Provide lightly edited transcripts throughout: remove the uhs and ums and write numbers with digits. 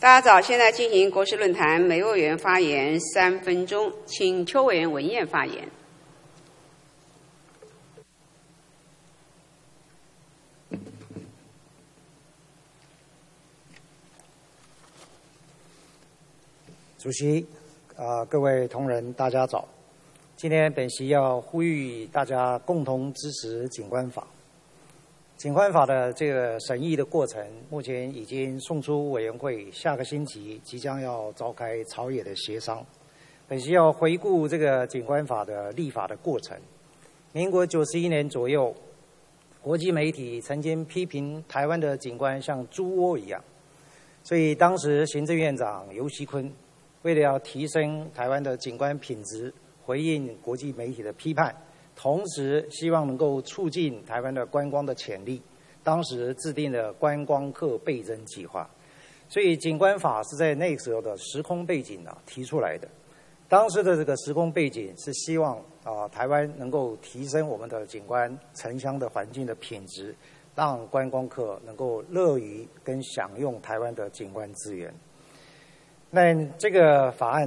大家早，现在进行国事论坛，每位委员发言3分钟，请邱委员文彦发言。 主席，各位同仁，大家早。今天本席要呼吁大家共同支持景观法。景观法的这个审议的过程，目前已经送出委员会，下个星期即将要召开朝野的协商。本席要回顾这个景观法的立法的过程。民国91年左右，国际媒体曾经批评台湾的景观像猪窝一样，所以当时行政院长游锡堃为了要提升台湾的景观品质，回应国际媒体的批判，同时希望能够促进台湾的观光的潜力，当时制定了观光客倍增计划。所以景观法是在那时候的时空背景提出来的。当时的这个时空背景是希望台湾能够提升我们的景观城乡的环境的品质，让观光客能够乐于跟享用台湾的景观资源。那这个法案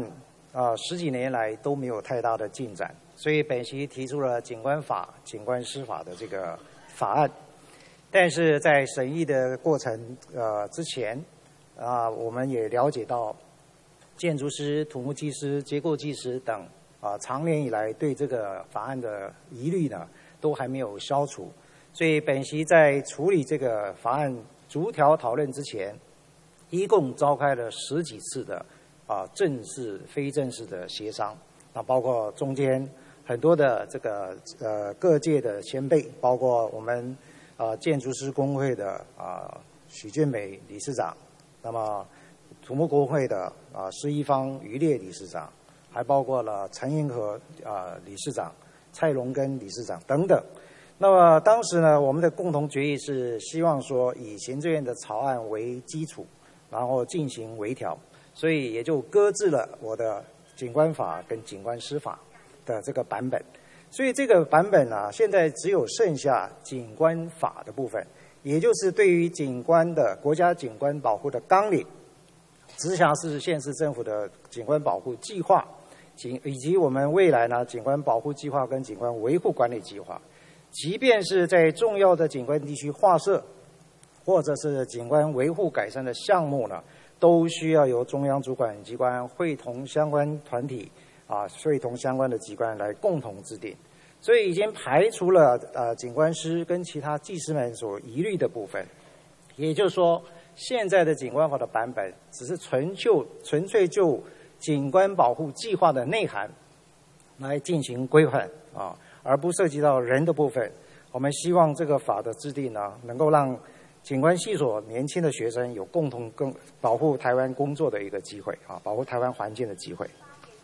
10几年来都没有太大的进展，所以本席提出了景观法、景观师法的这个法案。但是在审议的过程之前我们也了解到，建筑师、土木技师、结构技师等长年以来对这个法案的疑虑呢，都还没有消除。所以本席在处理这个法案逐条讨论之前，一共召开了10几次的正式、非正式的协商。那包括中间很多的这个各界的前辈，包括我们建筑师工会的许俊美理事长，那么土木工会的施一方余烈理事长，还包括了陈银河理事长、蔡荣根理事长等等。那么当时呢，我们的共同决议是希望说以行政院的草案为基础，然后进行微调，所以也就搁置了我的景观法跟景观师法的这个版本。所以这个版本现在只有剩下景观法的部分，也就是对于景观的国家景观保护的纲领、直辖市、县市政府的景观保护计划，以及我们未来景观保护计划跟景观维护管理计划，即便是在重要的景观地区划设，或者是景观维护改善的项目呢，都需要由中央主管机关会同相关团体会同相关的机关来共同制定。所以已经排除了景观师跟其他技师们所疑虑的部分。也就是说，现在的景观法的版本只是纯粹就景观保护计划的内涵来进行规范而不涉及到人的部分。我们希望这个法的制定呢，能够让景观系所年轻的学生有共同保护台湾工作的一个机会保护台湾环境的机会。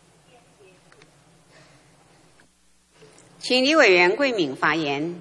请李委员桂敏发言。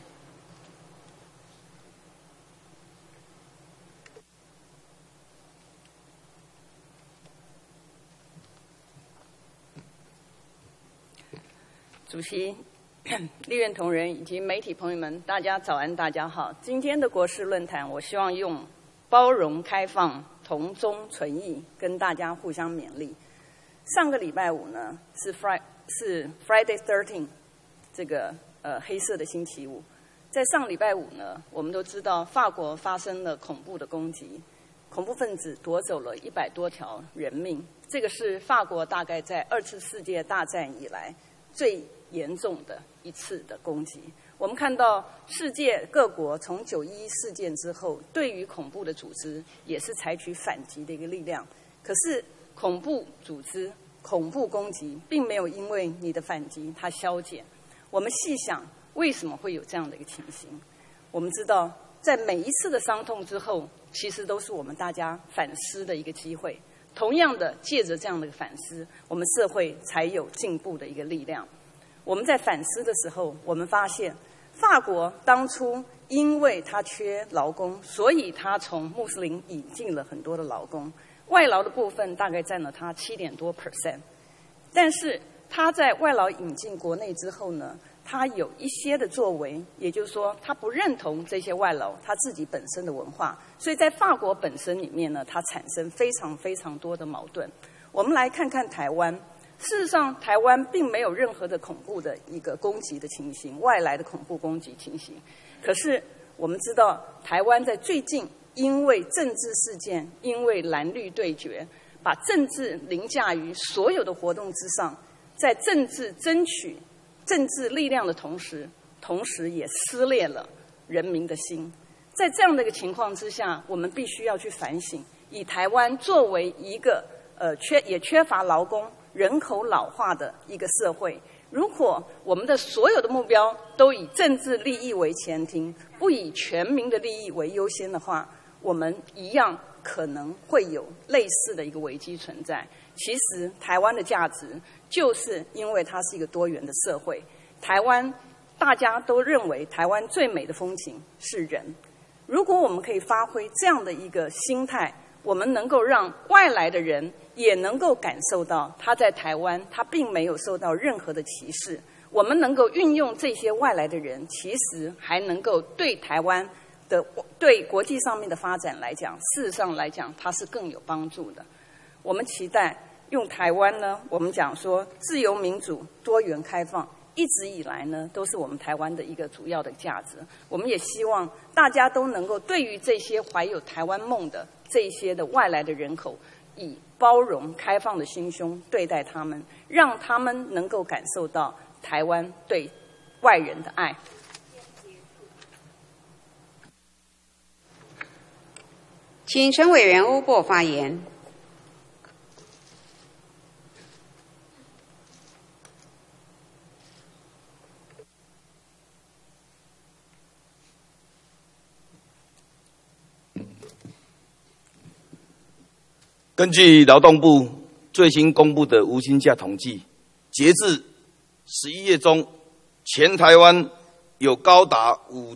主席、立院同仁以及媒体朋友们，大家早安，大家好。今天的国事论坛，我希望用包容、开放、同宗存异跟大家互相勉励。上个礼拜五呢是 Friday 13， 这个黑色的星期五。在上礼拜五呢，我们都知道法国发生了恐怖的攻击，恐怖分子夺走了100多条人命。这个是法国大概在2次世界大战以来最严重的一次的攻击。我们看到世界各国从911事件之后，对于恐怖的组织也是采取反击的一个力量。可是恐怖组织、恐怖攻击并没有因为你的反击它消减。我们细想，为什么会有这样的一个情形？我们知道，在每一次的伤痛之后，其实都是我们大家反思的一个机会。同样的，借着这样的反思，我们社会才有进步的一个力量。我们在反思的时候，我们发现法国当初因为他缺劳工，所以他从穆斯林引进了很多的劳工，外劳的部分大概占了他7点多%。但是他在外劳引进国内之后呢， 他有一些的作为，也就是说，他不认同这些外劳他自己本身的文化，所以在法国本身里面呢，它产生非常非常多的矛盾。我们来看看台湾，事实上，台湾并没有任何的恐怖的一个攻击的情形，外来的恐怖攻击情形。可是我们知道，台湾在最近因为政治事件，因为蓝绿对决，把政治凌驾于所有的活动之上，在政治争取政治力量的同时也撕裂了人民的心。在这样的一个情况之下，我们必须要去反省，以台湾作为一个也缺乏劳工、人口老化的一个社会，如果我们的所有的目标都以政治利益为前提，不以全民的利益为优先的话，我们一样可能会有类似的一个危机存在。其实台湾的价值就是因为它是一个多元的社会，台湾大家都认为台湾最美的风景是人。如果我们可以发挥这样的一个心态，我们能够让外来的人也能够感受到他在台湾他并没有受到任何的歧视，我们能够运用这些外来的人，其实还能够对台湾的对国际上面的发展来讲，事实上来讲它是更有帮助的。我们期待用台湾呢，我们讲说自由民主、多元开放，一直以来呢都是我们台湾的一个主要的价值。我们也希望大家都能够对于这些怀有台湾梦的这些的外来的人口，以包容开放的心胸对待他们，让他们能够感受到台湾对外人的爱。 请陈委员欧珀发言。 根据劳动部最新公布的无薪假统计，截至11月中，全台湾有高达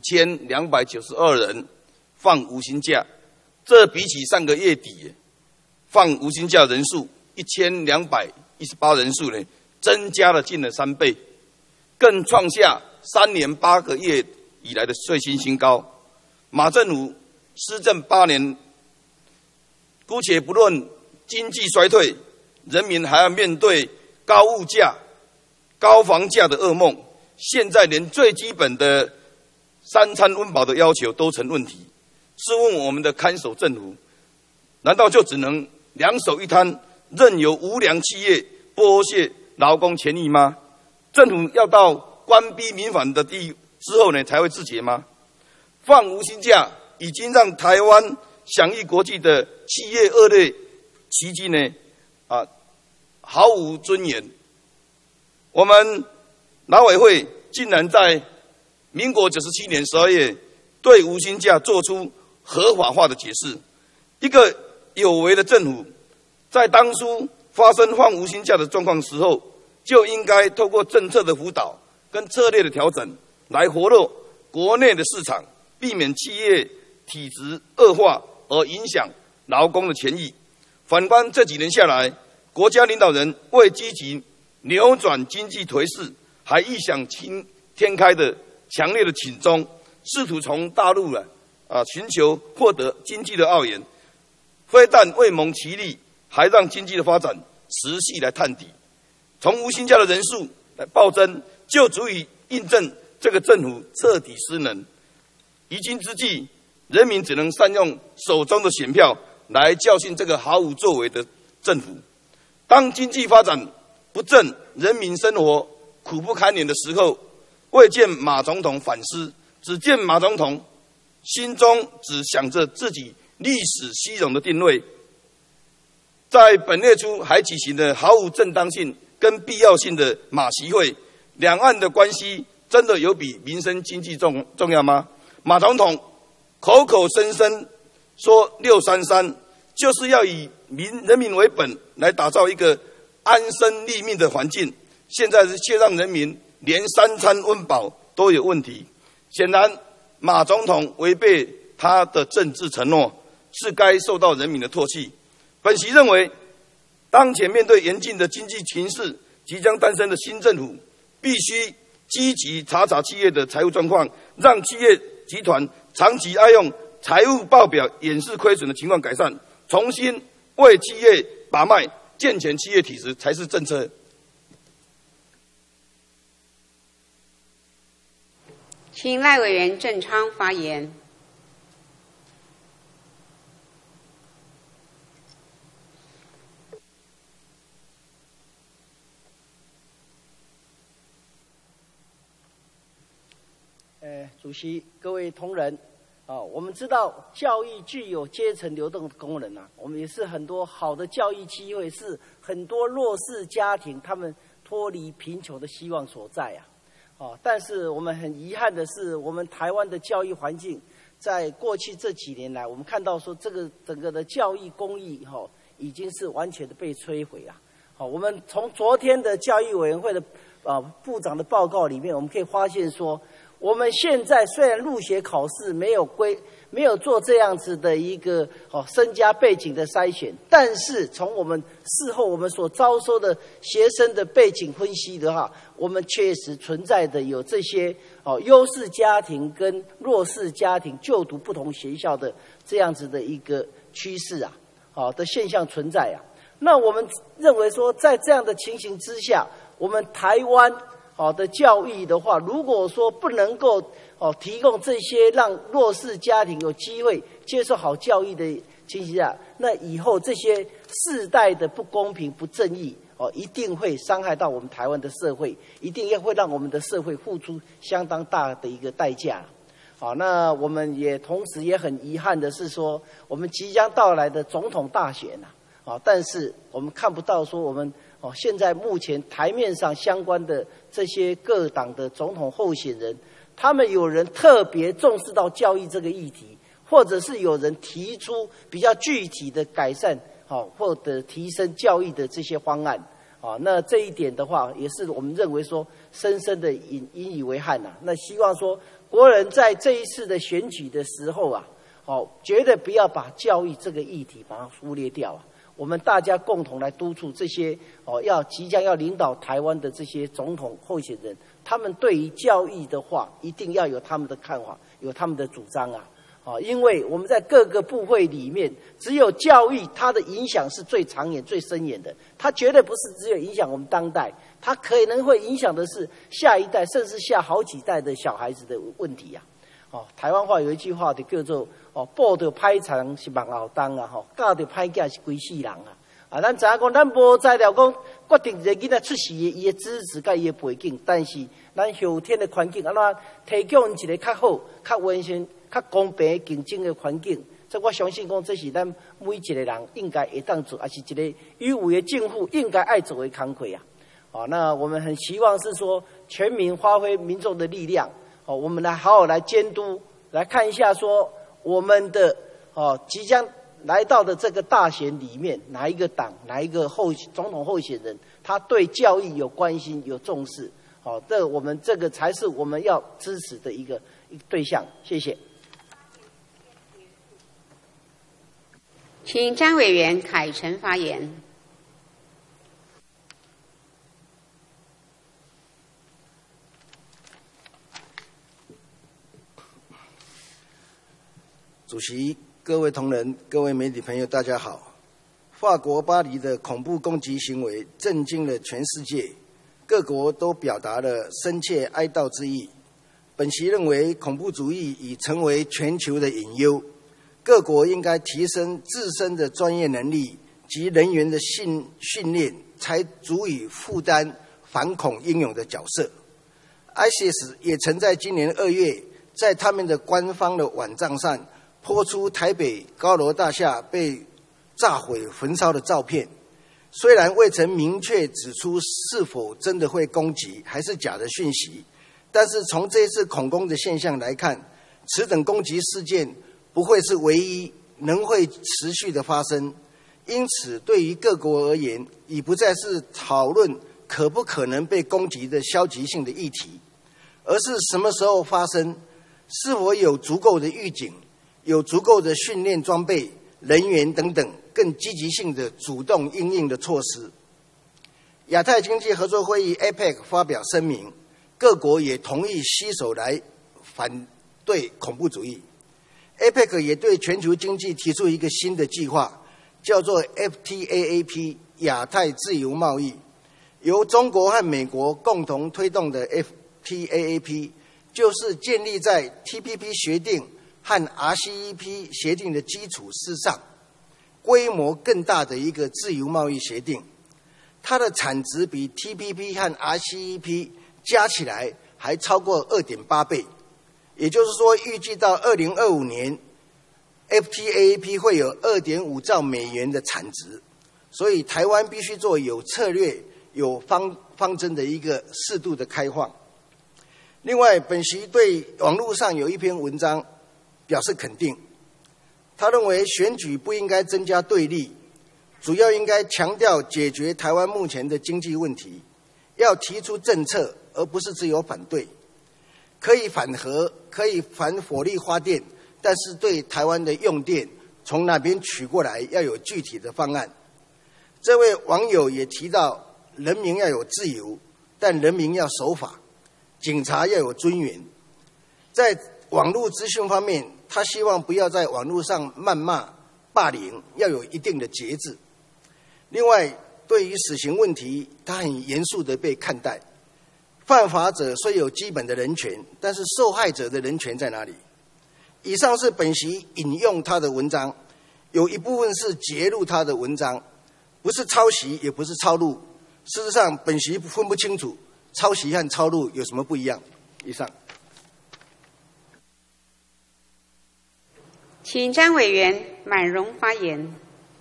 5292人放无薪假，这比起上个月底放无薪假人数1218人数呢，增加了近了3倍，更创下3年8个月以来的最新新高。马政府施政8年，姑且不论经济衰退，人民还要面对高物价、高房价的噩梦。现在连最基本的3餐温饱的要求都成问题。试问我们的看守政府，难道就只能两手一摊，任由无良企业剥削劳工权益吗？政府要到官逼民反的之后呢，才会自觉吗？放无薪假已经让台湾享誉国际的企业恶劣奇迹呢，毫无尊严。我们劳委会竟然在民国97年12月对无薪假做出合法化的解释。一个有为的政府，在当初发生放无薪假的状况时候，就应该透过政策的辅导跟策略的调整，来活络国内的市场，避免企业体质恶化而影响劳工的权益。反观这几年下来，国家领导人为积极扭转经济颓势，还异想天开的强烈的请中，试图从大陆寻求获得经济的奥援，非但未蒙其利，还让经济的发展持续来探底。从无薪假的人数来暴增，就足以印证这个政府彻底失能。于今之计，人民只能善用手中的选票来教训这个毫无作为的政府。当经济发展不振，人民生活苦不堪言的时候，未见马总统反思，只见马总统心中只想着自己历史虚荣的定位。在本月初还举行了毫无正当性跟必要性的马习会，两岸的关系真的有比民生经济重要吗？马总统口口声声说633，就是要以人民为本，来打造一个安身立命的环境，现在却让人民连3餐温饱都有问题。显然马总统违背他的政治承诺，是该受到人民的唾弃。本席认为，当前面对严峻的经济情势，即将诞生的新政府必须积极查查企业的财务状况，让企业集团长期爱用财务报表掩饰亏损的情况改善，重新为企业把脉，健全企业体质才是政策。 请赖委员郑昌发言。 主席、各位同仁，我们知道教育具有阶层流动的功能啊，我们也是很多好的教育机会，是很多弱势家庭他们脱离贫穷的希望所在啊。但是我们很遗憾的是，我们台湾的教育环境在过去这几年来，我们看到说这个整个的教育公益已经是完全的被摧毁了。我们从昨天的教育委员会的部长的报告里面，我们可以发现说，我们现在虽然入学考试没有做这样子的一个身家背景的筛选，但是从我们事后我们所招收的学生的背景分析的话，我们确实存在的有这些优势家庭跟弱势家庭就读不同学校的这样子的一个趋势的现象存在。那我们认为说，在这样的情形之下，我们台湾的教育的话，如果说不能够提供这些让弱势家庭有机会接受好教育的情形下，那以后这些世代的不公平不正义一定会伤害到我们台湾的社会，一定也会让我们的社会付出相当大的一个代价。那我们也同时也很遗憾的是说，我们即将到来的总统大选但是我们看不到说我们现在目前台面上相关的这些各党的总统候选人，他们有人特别重视到教育这个议题，或者是有人提出比较具体的改善或者提升教育的这些方案那这一点的话，也是我们认为说深深的引以为憾那希望说国人在这一次的选举的时候绝对不要把教育这个议题把它忽略掉我们大家共同来督促这些即将要领导台湾的这些总统候选人，他们对于教育的话，一定要有他们的看法，有他们的主张因为我们在各个部会里面，只有教育它的影响是最长远、最深远的，它绝对不是只有影响我们当代，它可能会影响的是下一代，甚至下好几代的小孩子的问题台湾话有一句话就叫做报着歹田是望后冬教着歹囝是规世人咱知影讲，咱无材料讲决定一个囡仔出世的伊的知识甲伊的背景，但是咱后天的环境安怎提供一个较好、较完善、较公平竞争的环境，这我相信讲这是咱每一个人应该会当做，也是一个有为的政府应该爱做的工作那我们很希望是说全民发挥民众的力量我们来好好来监督，来看一下说我们的即将来到的这个大选里面，哪一个党、哪一个总统候选人，他对教育有关心、有重视我们这个才是我们要支持的一个对象。谢谢。 请詹委员凯成发言。 主席、各位同仁、各位媒体朋友，大家好。法国巴黎的恐怖攻击行为震惊了全世界，各国都表达了深切哀悼之意。本席认为，恐怖主义已成为全球的隐忧，各国应该提升自身的专业能力及人员的训练，才足以负担反恐英勇的角色。ISIS 也曾在今年2月，在他们的官方的网站上抛出台北高楼大厦被炸毁焚烧的照片，虽然未曾明确指出是否真的会攻击还是假的讯息，但是从这次恐攻的现象来看，此等攻击事件不会是唯一，能会持续的发生。因此对于各国而言，已不再是讨论可不可能被攻击的消极性的议题，而是什么时候发生，是否有足够的预警，有足够的训练装备、人员等等更积极性的主动因应的措施。亚太经济合作会议 APEC 发表声明， 各国也同意携手来反对恐怖主义。APEC 也对全球经济提出一个新的计划，叫做 FTAAP 亚太自由贸易，由中国和美国共同推动的 FTAAP， 就是建立在 TPP 协定和 RCEP 协定的基础之上，规模更大的一个自由贸易协定。它的产值比 TPP 和 RCEP 加起来还超过 2.8 倍，也就是说，预计到2025年 FTAAP 会有 2.5 兆美元的产值，所以台湾必须做有策略、有方针的一个适度的开放。另外，本席对网络上有一篇文章表示肯定，他认为选举不应该增加对立，主要应该强调解决台湾目前的经济问题，要提出政策，而不是只有反对。可以反核，可以反火力发电，但是对台湾的用电从哪边取过来要有具体的方案。这位网友也提到，人民要有自由，但人民要守法，警察要有尊严。在网络资讯方面，他希望不要在网络上谩骂、霸凌，要有一定的节制。另外，对于死刑问题，他很严肃地被看待。犯法者虽有基本的人权，但是受害者的人权在哪里？以上是本席引用他的文章，有一部分是截录他的文章，不是抄袭，也不是抄录。事实上，本席分不清楚抄袭和抄录有什么不一样。以上。 请詹委员满荣发言。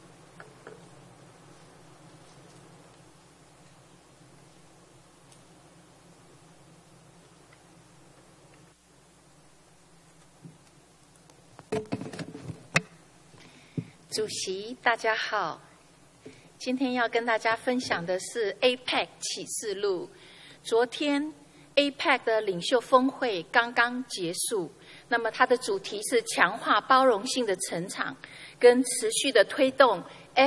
主席，大家好。今天要跟大家分享的是 APEC 启示录。昨天 APEC 的领袖峰会刚刚结束，那么它的主题是强化包容性的成长，跟持续的推动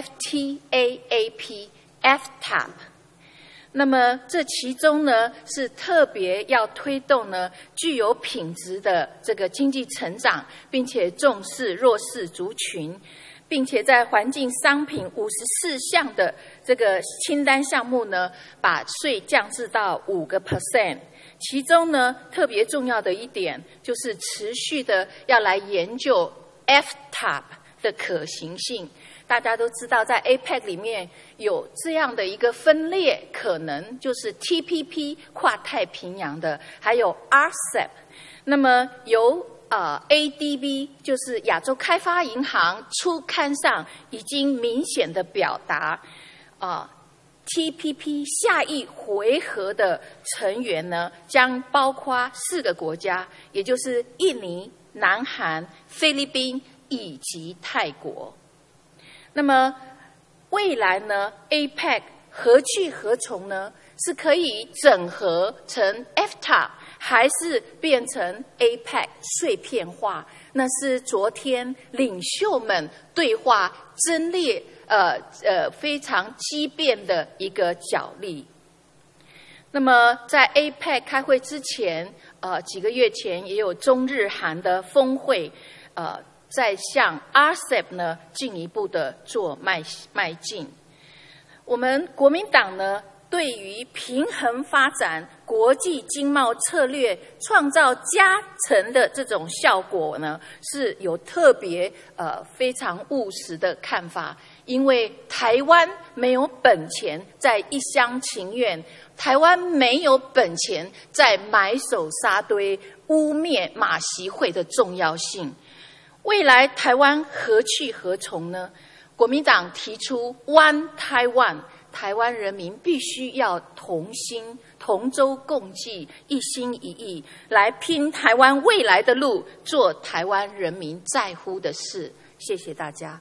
FTAAP。那么这其中呢，是特别要推动呢具有品质的这个经济成长，并且重视弱势族群。并且在环境商品54项的这个清单项目呢，把税降至到5%。其中呢，特别重要的一点就是持续的要来研究 FTAP 的可行性。大家都知道，在 APEC 里面有这样的一个分裂，可能就是 TPP 跨太平洋的，还有 RCEP。那么由ADB 就是亚洲开发银行初刊上已经明显的表达，TPP 下一回合的成员呢，将包括4个国家，也就是印尼、南韩、菲律宾以及泰国。那么未来呢 ，APEC 何去何从呢？是可以整合成 FTA， 还是变成 APEC 碎片化？那是昨天领袖们对话争烈非常激辩的一个角力。那么在 APEC 开会之前，几个月前也有中日韩的峰会，在向 RCEP 呢进一步的做迈进。我们国民党呢，对于平衡发展国际经贸策略创造加成的这种效果呢，是有特别非常务实的看法。因为台湾没有本钱在一厢情愿，台湾没有本钱在埋首沙堆污蔑马习会的重要性。未来台湾何去何从呢？国民党提出 One Taiwan， 台湾人民必须要同心同舟共济，一心一意来拼台湾未来的路，做台湾人民在乎的事。谢谢大家。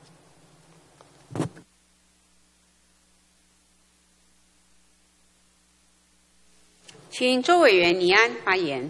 请周委员倪安发言。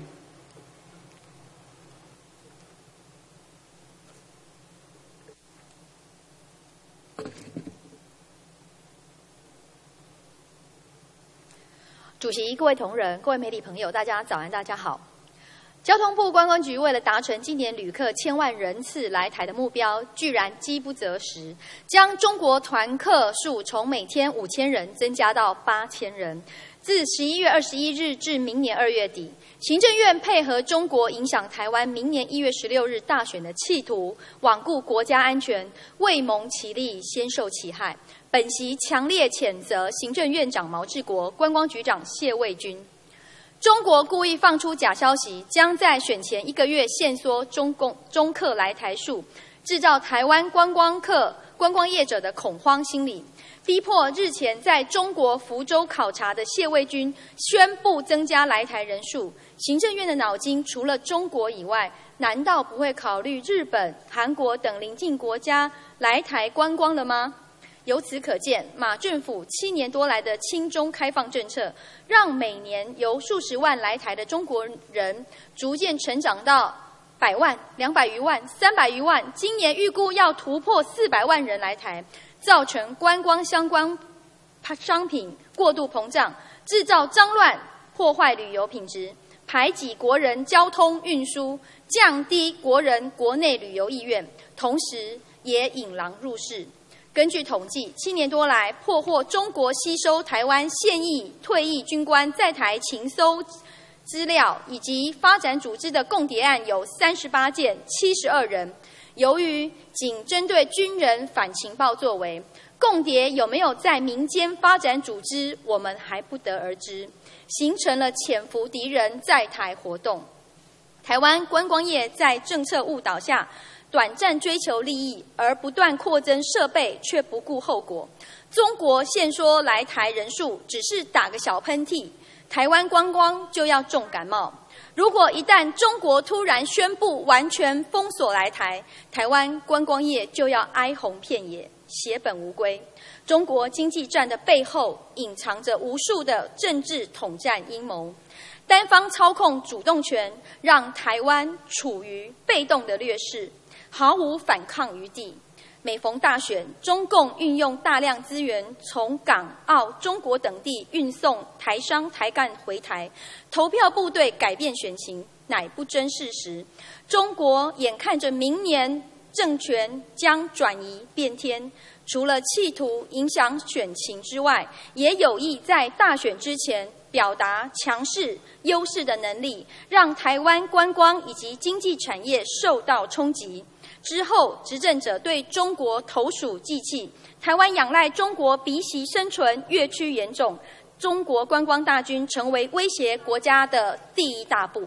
主席、各位同仁、各位媒体朋友，大家早安，大家好。交通部观光局为了达成今年旅客1000万人次来台的目标，居然饥不择食，将中国团客数从每天5000人增加到8000人。自11月21日至明年2月底，行政院配合中国影响台湾明年1月16日大选的企图，罔顾国家安全，未蒙其利，先受其害。本席强烈谴责行政院长毛治国、观光局长谢卫军。中国故意放出假消息，将在选前1个月限缩中客来台数，制造台湾观光业者的恐慌心理，逼迫日前在中国福州考察的谢卫军宣布增加来台人数。行政院的脑筋除了中国以外，难道不会考虑日本、韩国等邻近国家来台观光了吗？由此可见，马政府7年多来的亲中开放政策，让每年由数十万来台的中国人逐渐成长到100万、200余万、300余万，今年预估要突破400万人来台，造成观光相关商品过度膨胀，制造脏乱，破坏旅游品质，排挤国人交通运输，降低国人国内旅游意愿，同时也引狼入室。根据统计，7年多来，破获中国吸收台湾现役、退役军官在台情搜资料以及发展组织的共谍案有38件，72人。由于仅针对军人反情报作为，共谍有没有在民间发展组织，我们还不得而知，形成了潜伏敌人在台活动。台湾观光业在政策误导下，短暂追求利益，而不断扩增设备，却不顾后果。中国限缩来台人数，只是打个小喷嚏，台湾观光就要重感冒。如果一旦中国突然宣布完全封锁来台，台湾观光业就要哀鸿遍野，血本无归。中国经济战的背后，隐藏着无数的政治统战阴谋。单方操控主动权，让台湾处于被动的劣势，毫无反抗余地。每逢大选，中共运用大量资源从港、澳、中国等地运送台商、台干回台，投票部队改变选情，乃不争事实。中国眼看着明年政权将转移变天，除了企图影响选情之外，也有意在大选之前表达强势优势的能力，让台湾观光以及经济产业受到冲击。之后，执政者对中国投鼠忌器，台湾仰赖中国鼻息生存越趋严重，中国观光大军成为威胁国家的第一大步。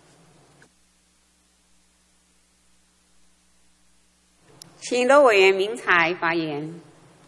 请罗委员明才发言。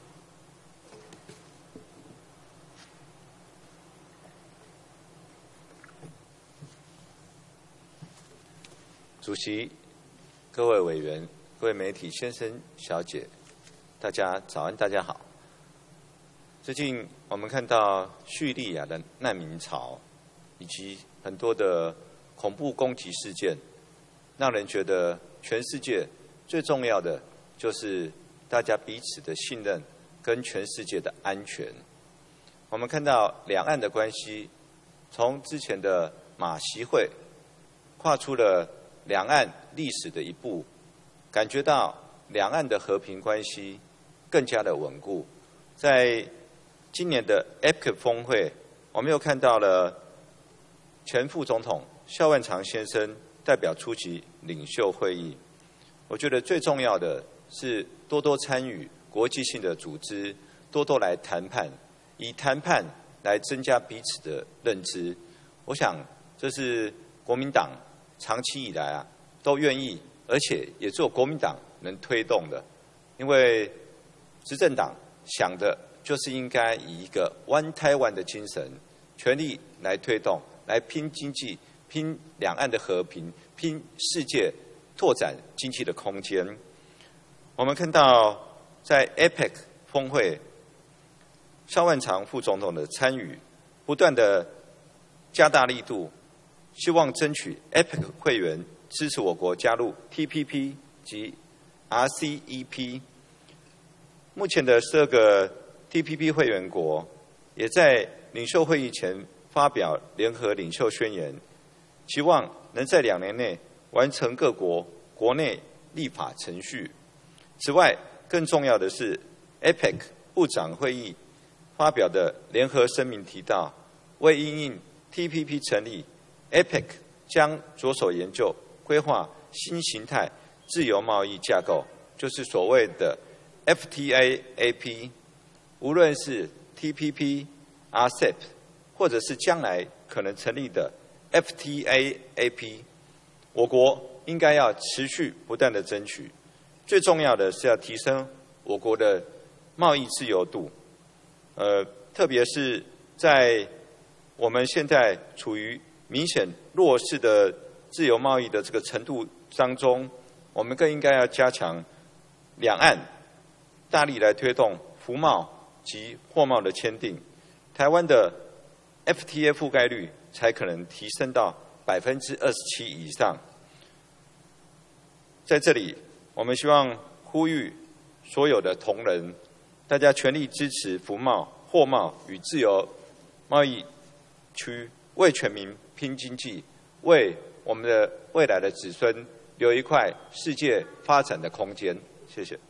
主席、各位委员、各位媒体先生、小姐，大家早安，大家好。最近我们看到叙利亚的难民潮，以及很多的恐怖攻击事件，让人觉得全世界最重要的就是大家彼此的信任跟全世界的安全。我们看到两岸的关系，从之前的马习会跨出了两岸历史的一步，感觉到两岸的和平关系更加的稳固。在今年的 APEC 峰会，我们又看到了前副总统萧万长先生代表出席领袖会议。我觉得最重要的是多多参与国际性的组织，多多来谈判，以谈判来增加彼此的认知。我想这是国民党长期以来都愿意，而且也只有国民党能推动的。因为执政党想的就是应该以一个 One Taiwan 的精神，全力来推动，来拼经济，拼两岸的和平，拼世界拓展经济的空间。我们看到在 APEC 峰会，萧万长副总统的参与，不断的加大力度，希望争取 APEC 会员支持我国加入 TPP 及 RCEP。目前的12个 TPP 会员国也在领袖会议前发表联合领袖宣言，期望能在2年内完成各国国内立法程序。此外，更重要的是 APEC 部长会议发表的联合声明提到，为因应 TPP 成立 ，APEC 将着手研究规划新形态自由贸易架构，就是所谓的 FTA-AP。无论是 TPP、RCEP， 或者是将来可能成立的 FTA-AP， 我国应该要持续不断的争取。最重要的是要提升我国的贸易自由度，特别是在我们现在处于明显弱势的自由贸易的这个程度当中，我们更应该要加强两岸大力来推动服贸及货贸的签订，台湾的 FTA 覆盖率才可能提升到27%以上。在这里，我们希望呼吁所有的同仁，大家全力支持服贸、货贸与自由贸易区，为全民拼经济，为我们的未来的子孙留一块世界发展的空间。谢谢。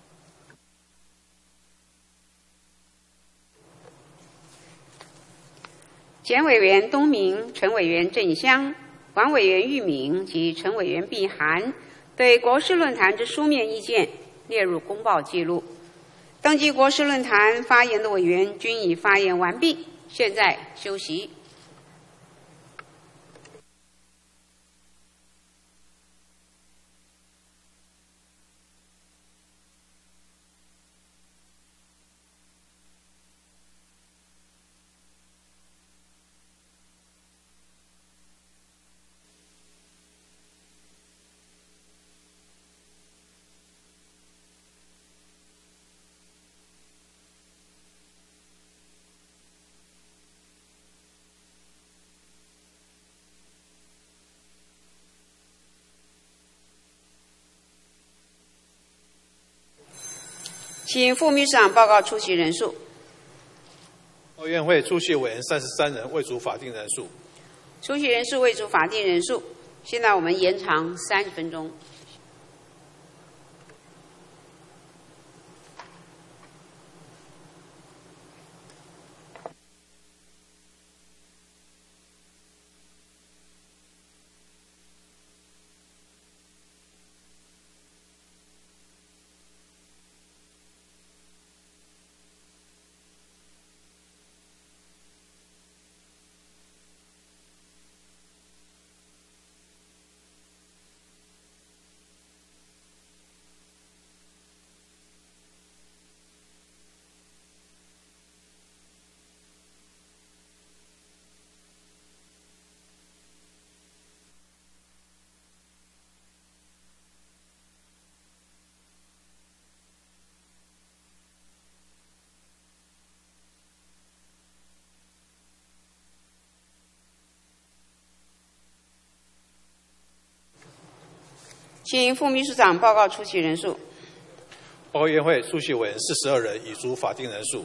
简委员东明、陈委员郑香、王委员玉敏及陈委员碧涵对国事论坛之书面意见列入公报记录。登记国事论坛发言的委员均已发言完毕，现在休息。请副秘书长报告出席人数。 委员会出席委员33人，未足法定人数。 出席人数未足法定人数。现在我们延长30分钟。请副秘书长报告出席人数。 委员会出席委员42人，已足法定人数。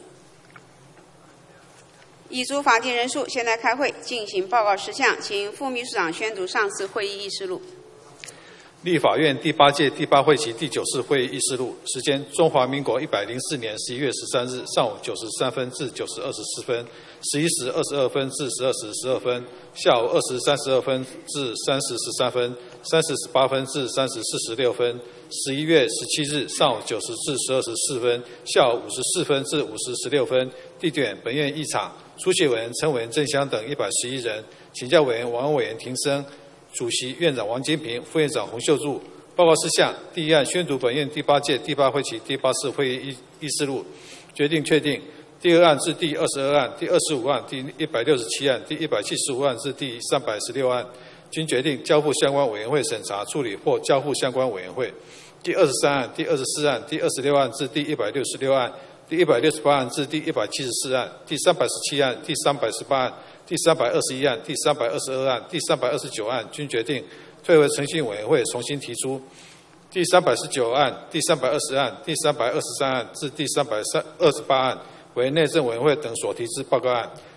已足法定人数。现在开会进行报告事项，请副秘书长宣读上次会议议事录。 立法院第8届第8会期第9次会议议事录，时间：中华民国104年11月13日上午9时3分至9时24分，11时22分至12时12分，下午2时32分至3时13分，3时18分至3时46分，11月17日上午9时至12时4分，下午54分至5时16分。地点：本院议场。出席委员陈委员郑香等111人，请教委员王委员庭生。主席院长王金平，副院长洪秀柱。报告事项：第一案宣读本院第8届第8会期第8次会议议事录，决定确定。第二案至第22案、第25案、第167案、第175案至第316案，均决定交付相关委员会审查处理或交付相关委员会。第23案、第24案、第26案至第166案、第168案至第174案、第317案、第318案、第321案、第322案、第329案均决定退回诚信委员会重新提出。第319案、第320案、第323案至第328案为内政委员会等所提之报告案。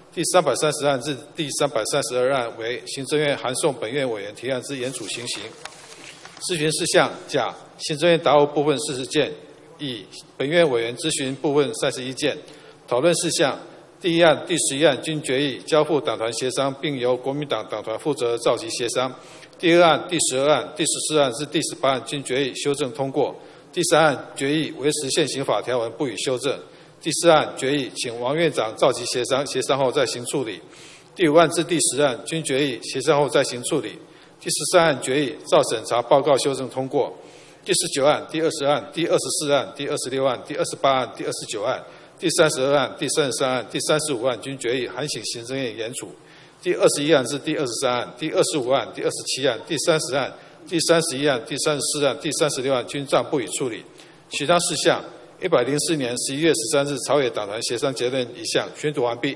第330案至第332案为行政院函送本院委员提案之严处情形。咨询事项：甲、行政院答复部分40件；乙、本院委员咨询部分31件。讨论事项：第1案、第11案均决议交付党团协商，并由国民党党团负责召集协商。第2案、第12案、第14案至第18案均决议修正通过。第3案决议维持现行法条文不予修正。第4案决议请王院长召集协商，协商后再行处理。第5案至第10案均决议协商后再行处理。第13案决议照审查报告修正通过。第19案、第20案、第24案、第26案、第28案、第29案、第32案、第33案、第35案均决议函请行政院严处。第21案至第23案、第25案、第27案、第30案、第31案、第34案、第36案均暂不予处理。其他事项，104年11月13日朝野党团协商结论一项宣读完毕。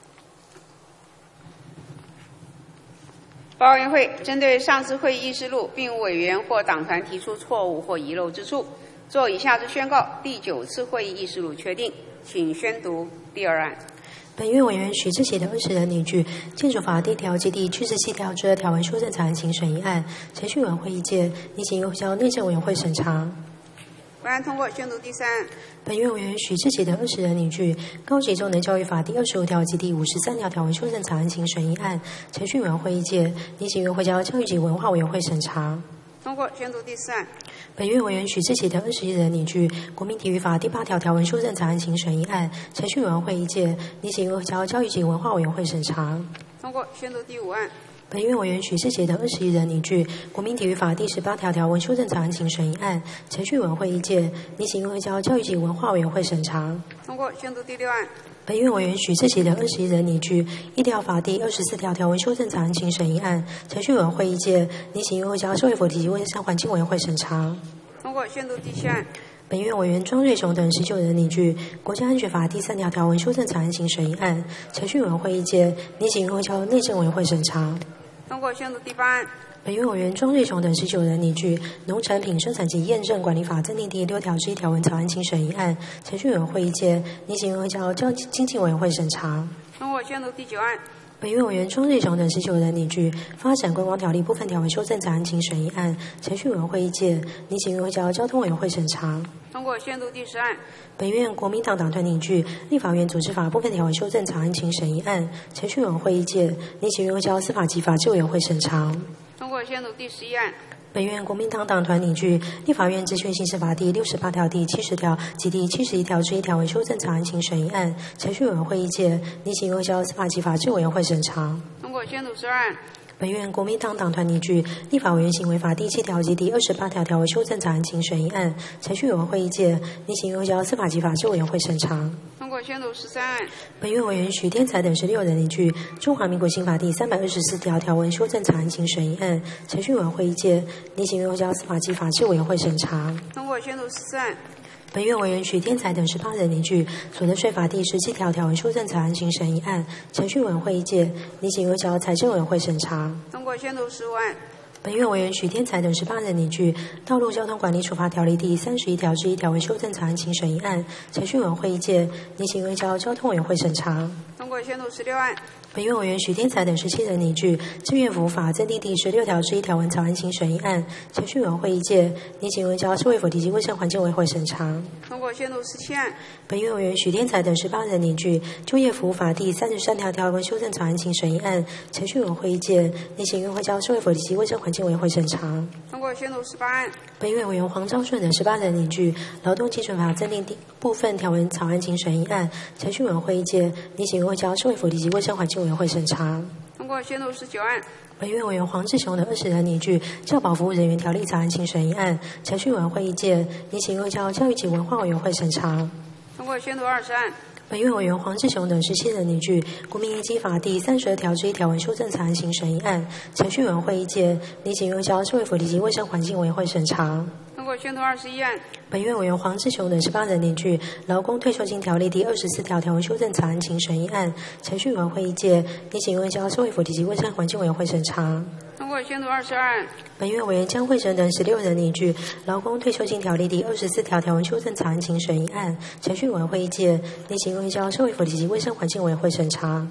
报告委员会针对上次会议议事录，并无委员或党团提出错误或遗漏之处，做以下之宣告：第9次会议议事录确定，请宣读第2案。 本院委员许志杰的20人拟具《建筑法》第1条及第77条之2条文修正草案请审议案，程序委员会意见，拟请由交内政委员会审查。 本案通过，宣读第3案。 本院委员许志杰的20人拟具《高级中等教育法》第25条及第53条条文修正草案请审议案，程序委员会意见，拟请由会交教育及文化委员会审查。 通过，宣读第4案。 本院委员许志杰的21人拟具《国民体育法》第8条条文修正草案请审议案，程序委员会意见，拟请由会交教育及文化委员会审查。 通过，宣读第5案。 本院委员许志杰的21人拟具《国民体育法》第18条条文修正草案请审议案，程序委员会意见，拟请由交教育及文化委员会审查。 通过，宣读第6案。 本院委员许志杰的21人拟具《医疗法》第24条条文修正草案请审议案，程序委员会意见，拟请由交社会福利及卫生环境委员会审查。 通过，宣读第7案。 本院委员庄瑞雄等19人拟具《国家安全法》第3条条文修正草案请审议案，程序委员会意见，拟请由交内政委员会审查。 通过，宣读第8案。 本院委员庄瑞雄等19人拟具《农产品生产及验证管理法》增订第6条之1条文草案请审议案，程序委员会意见，拟请由交经济委员会审查。 通过，宣读第9案。 本院委员庄瑞雄等19人拟具《发展观光条例》部分条文修正草案请审议案，程序委员会意见，拟请由交通委员会审查。 通过，宣读第10案。 本院国民党党团拟具《立法院组织法》部分条文修正草案请审议案，程序委员会意见，拟请由交司法及法制委员会审查。 通过，宣读第11案。 本院国民党党团拟具《立法院职权行使法》第68条、第70条及第71条之1条文修正草案请审议案，程序委员会意见，拟请由交司法及法制委员会审查。 通过，宣读12案。 本院国民党党团拟具《立法委员行为法》第7条及第28条条文修正草案请审议案，程序委员会意见，拟请由交司法及法制委员会审查。 通过，宣读13案。 本院委员许天才等16人拟具《中华民国刑法》第324条条文修正草案请审议案，程序委员会意见，拟请由交司法及法制委员会审查。 通过，宣读14案。 本院委员许天才等18人拟具《所得税法》第17条条文修正草案请审议案，程序委员会意见，拟请由交财政委员会审查。 通过，宣读15案。 本院委员许天才等18人拟具《道路交通管理处罚条例》第31条之1条文修正草案请审议案，程序委员会意见，拟请由交通委员会审查。 通过，宣读16案。 本院委员许天才等17人拟具《志愿服务法》增订第16条之1条文草案请审议案，程序委员会意见，拟请由社会福利及卫生环境委员会审查。 通过，宣读17案。 本院委员许天才等18人拟具《就业服务法》第33条条文修正草案请审议案，程序委员会意见，拟请由社会福利及卫生环境委员会审查。 通过，宣读18案。 本院委员黄昭顺等18人拟具《劳动基准法》增订部分条文草案请审议案，程序委员会意见，拟请由社会福利及卫生环境委员会审查。 通过，宣读19案。 本院委员黄志雄等20人拟具《教保服务人员条例》草案请审议案，程序委员会意见，拟请由教育及文化委员会审查。 通过，宣读20案。 本院委员黄志雄等17人拟具《国民年金法》第32条之1条文修正草案请审议案，程序委员会意见，拟请由社会福利及卫生环境委员会审查。 通过，宣读21案。 本院委员黄志雄等18人拟具《劳工退休金条例》第24条条文修正草案请审议案，程序委员会意见，拟请由社会福利及卫生环境委员会审查。 通过，宣读22案。 本院委员江惠珍等16人拟具《劳工退休金条例》第24条条文修正草案请审议案，程序委员会意见，拟请由社会福利及卫生环境委员会审查。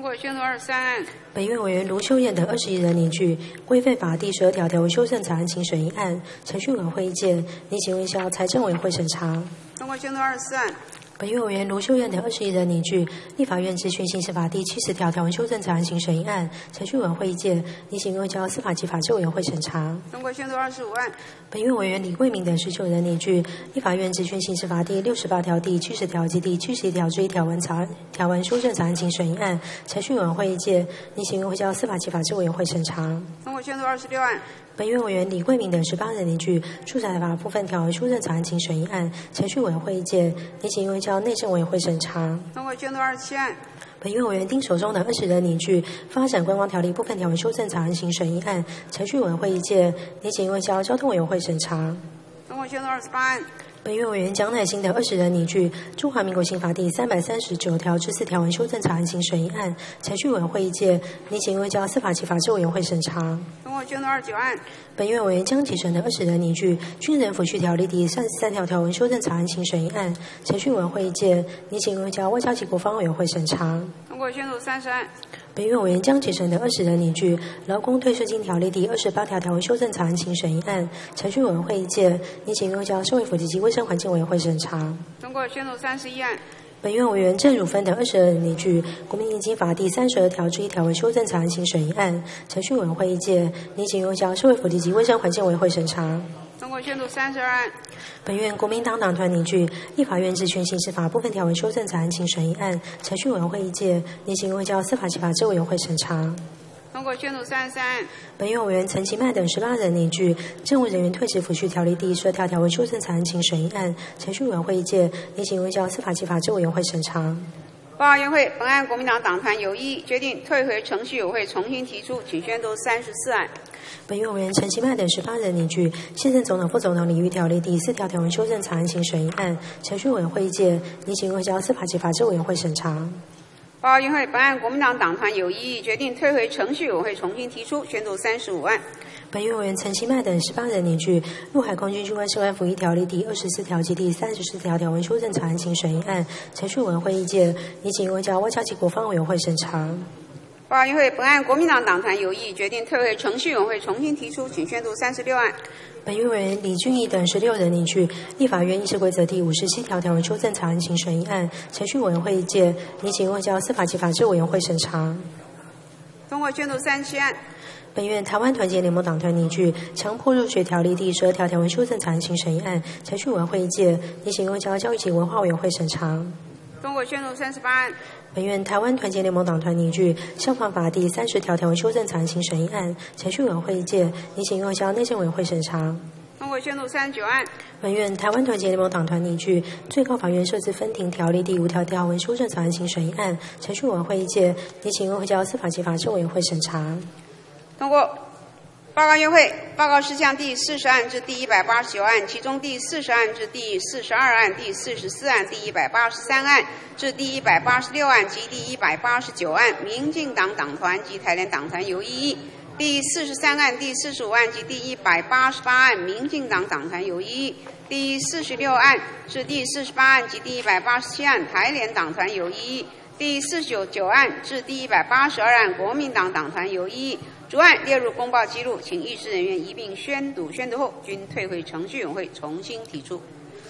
通过宣读23案。 本院委员卢秀燕等21人拟具《规费法》第12条条文修正草案请审议案，程序委员会意见，拟请问销财政委员会审查。 通过宣读24案。 本院委员卢秀燕等21人拟具《立法院资讯刑事法》第70条条文修正草案请审议案，程序委员会意见，拟请问交司法及法制委员会审查。 通过宣读25案。 本院委员李桂明等19人拟具《立法院资讯刑事法》第68条、第70条及第71条之一条文修正草案请审议案，程序委员会意见，拟请问交司法及法制委员会审查。 通过宣读26案。 本院委员李桂明等18人拟具《住宅法》部分条文修正草案请审议案，程序委员会意见，拟请问交内政委员会审查。 通过宣读27案。 本院委员丁守中等20人拟具《发展观光条例》部分条文修正草案请审议案，程序委员会意见，拟请问交交通委员会审查。 通过宣读28案。 本院委员蒋乃馨等20人拟具《中华民国刑法》第339条之4条文修正草案请审议案，程序委员会意见，拟请问交司法及法制委员会审查。 通过宣读29案。 本院委员江启臣等20人拟具《军人抚恤条例》第33条条文修正草案请审议案，程序委员会意见，拟请问交外交及国防委员会审查。 通过宣读30案。 本院委员江启臣等20人拟具《劳工退休金条例》第28条条文修正草案请审议案，程序委员会意见，拟请问交社会福利及卫生环境委员会审查。 通过宣读31案。 本院委员郑汝芬等20人拟具《国民年金法》第32条之1条文修正草案请审议案，程序委员会意见，拟请问交社会福利及卫生环境委员会审查。 通过宣读32案。 本院国民党党团拟具《立法院治权刑事法》部分条文修正草案请审议案，程序委员会意见，拟请问交司法及法制委员会审查。 通过宣读33案。 本院委员陈其迈等18人拟具《政务人员退职抚恤条例》第12条条文修正草案请审议案，程序委员会意见，拟请问交司法及法制委员会审查。 报告院会，本案国民党党团有异议，决定退回程序委员会重新提出，请宣读34案。 本院委员陈其迈等18人拟具《现任总统、副总统礼遇条例》第4条条文修正草案请审议案，程序委员会意见，拟请问交司法及法制委员会审查。 报告院会，本案国民党党团有异议，决定退回程序委员会重新提出，宣读35案。 本院委员陈其迈等18人拟具《陆海空军军官士官服役条例》第24条及第34条条文修正草案请审议案，程序委员会意见，拟请问交外交及国防委员会审查。 报告院会，本案国民党党团有异议，决定退回程序委员会重新提出，请宣读36案。 本院委员李俊毅等16人拟具《立法院议事规则》第57条条文修正草案请审议案，程序委员会意见，拟请问交司法及法制委员会审查。 通过宣读37案。 本院台湾团结联盟党团拟具《强迫入学条例》第12条条文修正草案请审议案，程序委员会意见，拟请问交教育及文化委员会审查。 通过宣读38案。 本院台湾团结联盟党团拟具《消防法》第30条条文修正草案请审议案，程序委员会意见，拟请问交内政委员会审查。 通过宣读39案。 本院台湾团结联盟党团拟具《最高法院设置分庭条例》第5条条文修正草案请审议案，程序委员会意见，拟请问交司法及法制委员会审查。 通过。报告院会，报告事项第40案至第189案，其中第40案至第42案、第44案、第183案至第186案及第189案，民进党党团及台联党团有异议；第43案、第45案及第188案，民进党党团有异议；第46案至第48案及第187案，台联党团有异议；第49案至第182案，国民党党团有异议。逐案列入公报记录，请议事人员一并宣读后，均退回程序委员会重新提出。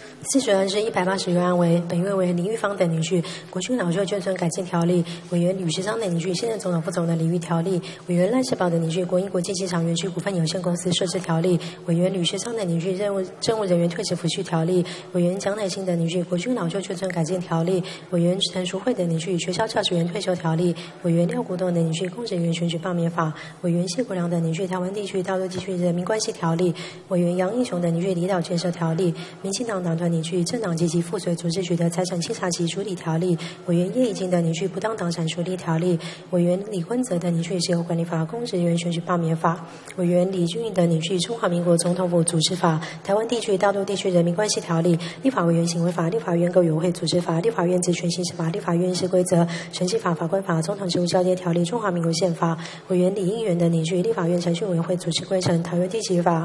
40案至186案为本院委员林玉芳等拟具《国军老旧眷村改建条例》，委员吕时昌等拟具《现任总统、副总统礼遇条例》，委员赖世宝等拟具《国营国际机场园区股份有限公司设置条例》，委员吕时昌等拟具《政务人员退职抚恤条例》，委员蒋乃馨等拟具《国军老旧眷村改建条例》，委员陈淑慧等拟具《学校教职员退休条例》，委员廖国栋等拟具《公职人员选举罢免法》，委员谢国良等拟具《台湾地区大陆地区人民关系条例》，委员杨英雄等拟具《离岛建设条例》，民进党党团拟具《政党及其附随组织局的财产清查及处理条例》，委员叶以金等拟具《不当党产处理条例》，委员李坤泽等拟具《石油管理法》、《公职人员选举罢免法》，委员李俊毅等拟具《中华民国总统府组织法》、《台湾地区大陆地区人民关系条例》、《立法委员行为法》、《立法院各委员会组织法》、《立法院职权行使法》、《立法院议事规则》、《审计法》、《法官法》、《总统职务交接条例》、《中华民国宪法》，委员李应元等拟具《立法院程序委员会组织规程》、《桃园地籍法》、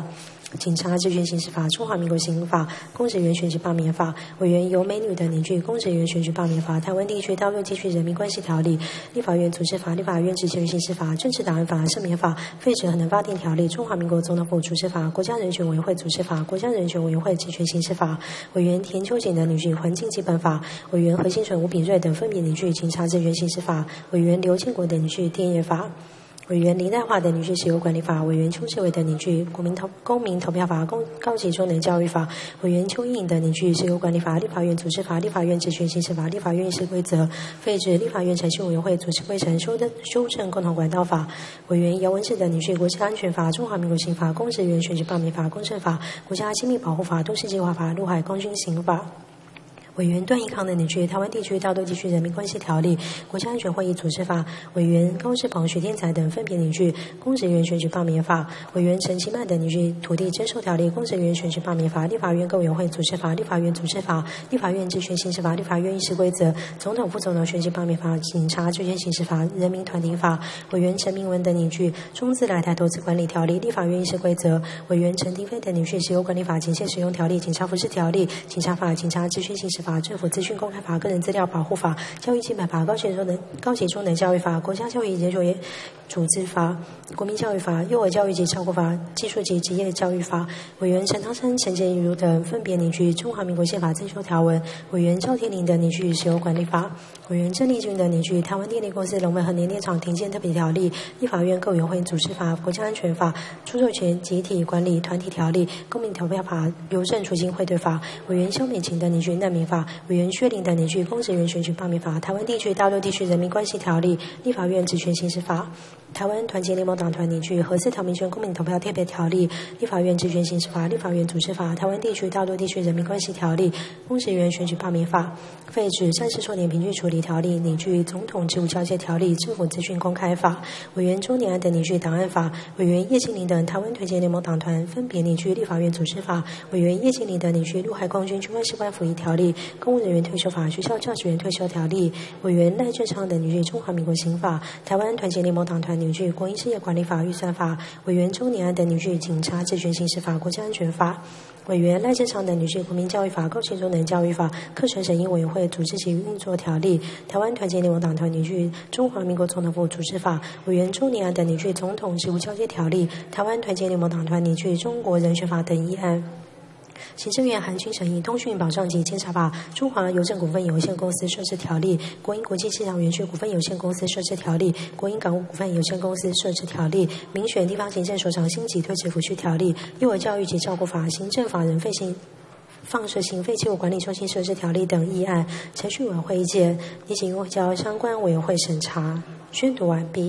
警察职权刑事法、中华民国刑法、公职人员选举罢免法。委员由美女等凝聚公职人员选举罢免法、台湾地区大陆地区人民关系条例、立法院组织法、立法院职权刑事法、政治档案法、赦免法、废止核能发电条例、中华民国总统府组织法、国家人权委员会组织法、国家人权委员会职权刑事法。委员田秋瑾等凝聚环境基本法。委员何新纯、吴秉瑞等分别凝聚警察职权刑事法。委员刘建国等凝聚电业法。委员林黛华等凝聚石油管理法。委员邱志伟等凝聚公民投票法、高级中等教育法。委员邱莹等凝聚石油管理法、立法院组织法、立法院职权刑事法、立法院议事规则，废止立法院程序委员会组织规程修正共同管道法。委员姚文智等凝聚国家安全法、中华民国刑法、公职人员选举罢免法、公证法、国家机密保护法、都市计划法、陆海空军刑法。委员段义康的凝聚台湾地区大陆地区人民关系条例、国家安全会议组织法。委员高志鹏、许天才等分别凝聚公职人员选举罢免法。委员陈其迈等凝聚土地征收条例、公职人员选举罢免法、立法院各委员会组织法、立法院组织法、立法院职权刑事法、立法院议事规则、总统副总统选举罢免法、警察职权刑事法、人民团体法。委员陈明文等凝聚中资来台投资管理条例、立法院议事规则。委员陈廷飞等凝聚石油管理法、警械使用条例、警察服饰条例、警察法、警察职权刑事法、政府资讯公开法、个人资料保护法、教育基本法、高级中等教育法、国家教育研究组织法、国民教育法、幼儿教育及照顾法、技术及职业教育法。委员陈汤生、陈洁如等分别凝聚中华民国宪法增修条文。委员赵天麟等凝聚石油管理法。委员郑丽君等凝聚台湾电力公司龙门核年电厂停建特别条例、立法院各委员会组织法、国家安全法、出售权集体管理团体条例、公民投票法、邮政储金汇兑法。委员萧美琴等凝聚难民法。委员薛玲等凝聚公职人员选举罢免法、台湾地区大陆地区人民关系条例、立法院职权刑事法。台湾团结联盟党团凝聚核四条民权公民投票特别条例、立法院职权刑事法、立法院组织法、台湾地区大陆地区人民关系条例、公职人员选举罢免法。废止战时少年平均处理条例、凝聚总统职务交接条例、政府资讯公开法。委员周年安等凝聚档案法。委员叶庆玲等台湾团结联盟党团分别凝聚立法院组织法。委员叶庆玲等凝聚陆海空军军官士官服役条例、公务人员退休法、学校教职员退休条例。委员赖正昌等凝聚中华民国刑法。台湾团结联盟党团凝聚国营事业管理法、预算法。委员周年安等凝聚警察职权刑事法、国家安全法。委员赖正昌等凝聚国民教育法、高级中等教育法、课程审议委员会组织及运作条例。台湾团结联盟党团凝聚中华民国总统府组织法。委员周年安等凝聚总统职务交接条例。台湾团结联盟党团凝聚中国人权法等议案。行政院函均审议通讯保障及监察法、中华邮政股份有限公司设置条例、国营国际机场园区股份有限公司设置条例、国营港务股份有限公司设置条例、民选地方行政首长薪级推迟抚恤条例、幼儿教育及照顾法、行政法人放射性废弃物管理中心设置条例等议案，程序委员会意见，拟请委交相关委员会审查。宣读完毕。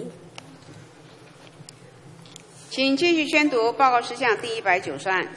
请继续宣读报告事项第190案。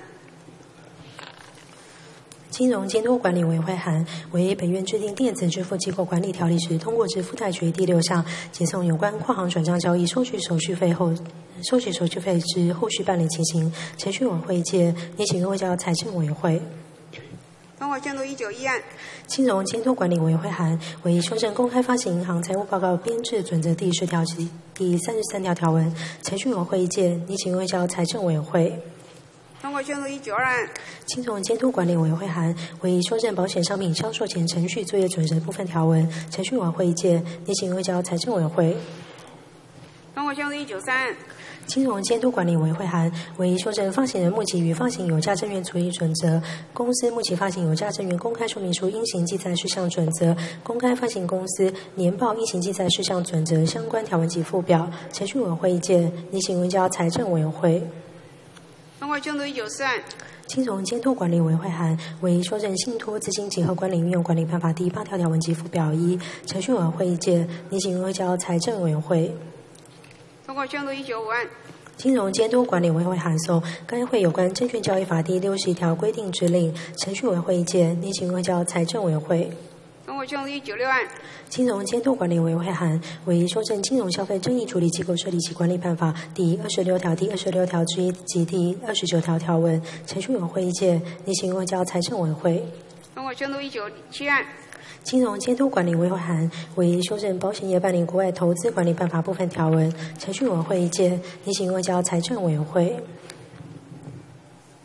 金融监督管理委员会函为本院制定电子支付机构管理条例时，通过之附带决议第6项，解送有关跨行转账交易收取手续费之后续办理情形。程序委员会意见，拟请委交财政委员会。 通过宣读191案。 金融监督管理委员会函为修正公开发行银行财务报告编制准则第10条及第33条条文。程序委员会意见，拟请委交财政委员会。 通过宣读192案。 金融监督管理委员会函为修正保险商品销售前程序作业准则部分条文。程序委员会意见，拟请委交财政委员会。 通过宣读193案。 金融监督管理委员会函为修正发行人募集与发行有价证券处理准则、公司募集发行有价证券公开说明书应行记载事项准则、公开发行公司年报应行记载事项准则相关条文及附表。程序委员会意见，拟请委交财政委员会。 通过宣读194案。 金融监督管理委员会函为修正信托资金结合管理运用管理办法第8条条文及附表1。程序委员会意见，拟请委交财政委员会。 通过宣读195案。 金融监督管理委员会函送该会有关证券交易法第61条规定之令。程序委员会意见，拟请委交财政委员会。 通过宣读196案。 金融监督管理委员会函为修正金融消费争议处理机构设立及管理办法第26条、第26条之1及第29条条文。程序委员会意见，拟请委交财政委员会。 通过宣读197案。 金融监督管理委员会函为修正保险业办理国外投资管理办法部分条文。程序委员会意见，拟请委交财政委员会。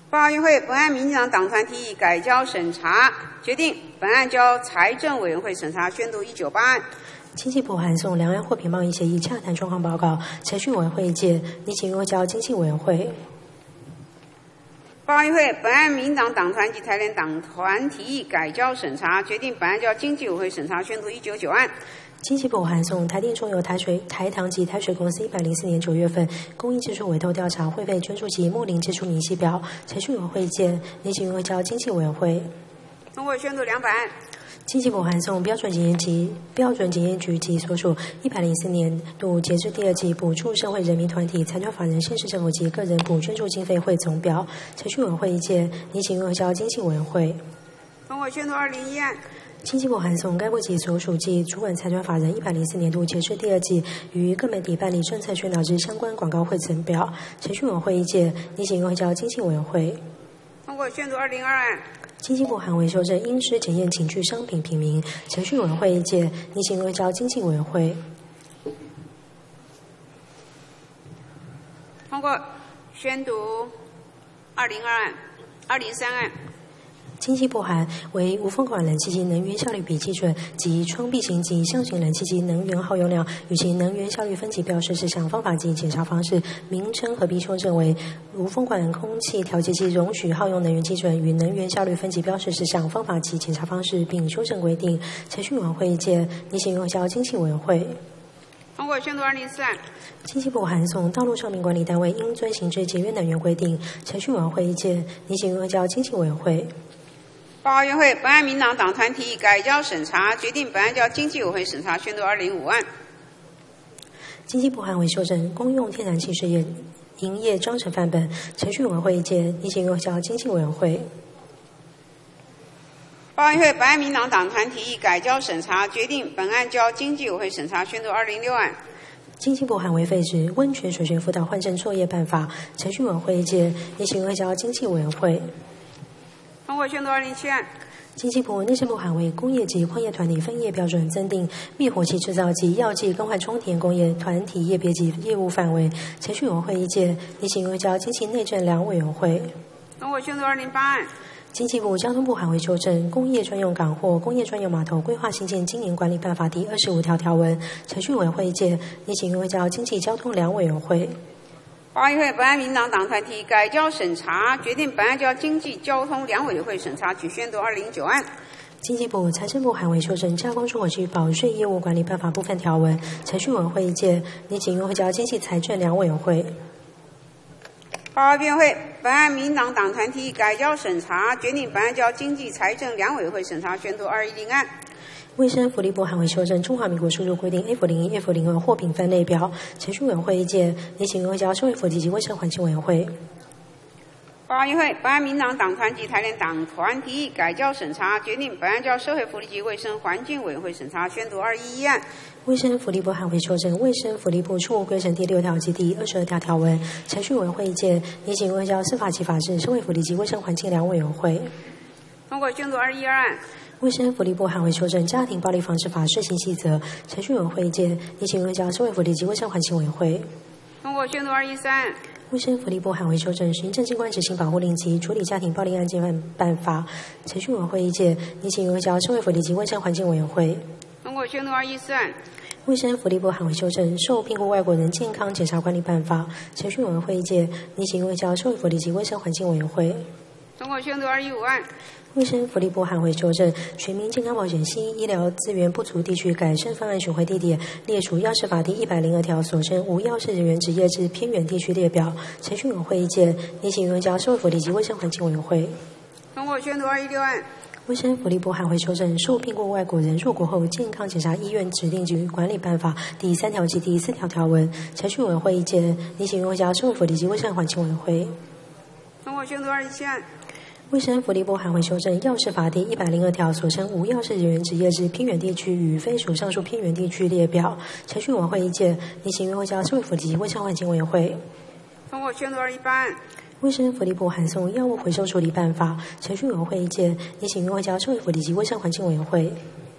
报告院会，本案民进党党团提议改交审查，决定本案交财政委员会审查，宣读198案。 经济部函送两岸货品贸易协议洽谈状况报告，程序委员会意见，拟请委交经济委员会。 报告院会，本案民进党党团及台联党团提议改交审查，决定本案交经济委员会审查，宣读199案。 经济部函送台电中油台糖及台水公司104年9月份公益支出委托调查会费捐助及末领支出明细表，程序委员会意见，拟请委交经济委员会。 通过宣读200案。 经济部函送标准检验局及所属104年度截至第2季补助社会人民团体、财团法人、县市政府及个人补捐助经费汇总表，程序委员会意见，拟请委交经济委员会。 通过宣读201案。 经济部函送该部及所属及主管财团法人104年度截至第2季于各媒体办理政策宣导之相关广告汇总表，程序委员会意见，拟请委交经济委员会。 通过宣读202案。 经济部函为修正应施检验请具商品品名，程序委员会意见，拟请委交经济委员会。 通过宣读202案、203案。 经济部函为无风管冷气机能源效率比基准及窗壁型及箱型冷气机能源耗用量与其能源效率分级标示事项方法及检查方式名称合并修正为无风管空气调节机容许耗用能源基准与能源效率分级标示事项方法及检查方式，并修正规定。程序委员会意见，拟请委交经济委员会。 通过宣读204案。 经济部函送道路上面管理单位应遵行之节约能源规定，程序委员会意见，拟请委交经济委员会。 报告院会，本案民党党团提议改交审查，决定本案交经济委员会审查，宣读205案。 经济部函为修正公用天然气事业营业章程范本，程序委员会意见，拟请委交经济委员会。 报告院会，本案民党党团提议改交审查，决定本案交经济委员会审查，宣读206案。 经济部函为废止温泉水泉辅导换证作业办法，程序委员会意见，拟请委交经济委员会。 通过宣读207案。 经济部内政部函为工业及矿业团体分业标准，增订灭火器制造及药剂更换充填工业团体业别及业务范围，程序委员会意见，拟请委交经济内政两委员会。 通过宣读208案。 经济部交通部函为修正工业专用港或工业专用码头规划新建经营管理办法第25条条文，程序委员会意见，拟请委交经济交通两委员会。 报告院会，本案民党党团提改交审查，决定本案交经济交通两委员会审查，举宣读209案。 经济部、财政部函为修正加工出口及保税业务管理办法部分条文，程序委员会意见，拟请委交经济财政两委员会。 报告院会，本案民党党团提改交审查，决定本案交经济财政两委员会审查，宣读210案。 卫生福利部函为修正中华民国输入规定 F01、F02货品分类表，程序委员会意见，拟请委交社会福利及卫生环境委员会。 报告院会，本案民党党团及台联党团提议改交审查，决定本案交社会福利及卫生环境委员会审查，宣读211案。 卫生福利部函为修正卫生福利部出务规程第6条及第22条条文，程序委员会意见，拟请委交司法及法制、社会福利及卫生环境两委员会。 通过宣读212案。 卫生福利部函为修正家庭暴力防治法施行细则，程序委员会意见，拟请委交社会福利及卫生环境委员会。 通过宣读213案。 卫生福利部函为修正行政机关执行保护令及处理家庭暴力案件办法，程序委员会意见，拟请委交社会福利及卫生环境委员会。 通过宣读214案。 卫生福利部函为修正受聘雇外国人健康检查管理办法，程序委员会意见，拟请委交社会福利及卫生环境委员会。 通过宣读215案。 卫生福利部函为修正全民健康保险新医疗资源不足地区改善方案巡回地点列出药事法第102条所称无药事人员职业之偏远地区列表，程序委员会意见，拟请委交社会福利及卫生环境委员会。 通过宣读216案。 卫生福利部函会修正受聘过外国人入国后健康检查医院指定及管理办法第3条及第4条条文，程序委员会意见，拟请委交社会福利及卫生环境委员会。 通过宣读217案。 卫生福利部函会修正药事法第102条所称无药事人员职业之偏远地区与非属上述偏远地区列表，程序委员会意见，拟请委交社会福利及卫生环境委员会。 通过宣读218案。 卫生福利部函送药物回收处理办法，程序委员会意见，拟请委交社会福利及卫生环境委员会。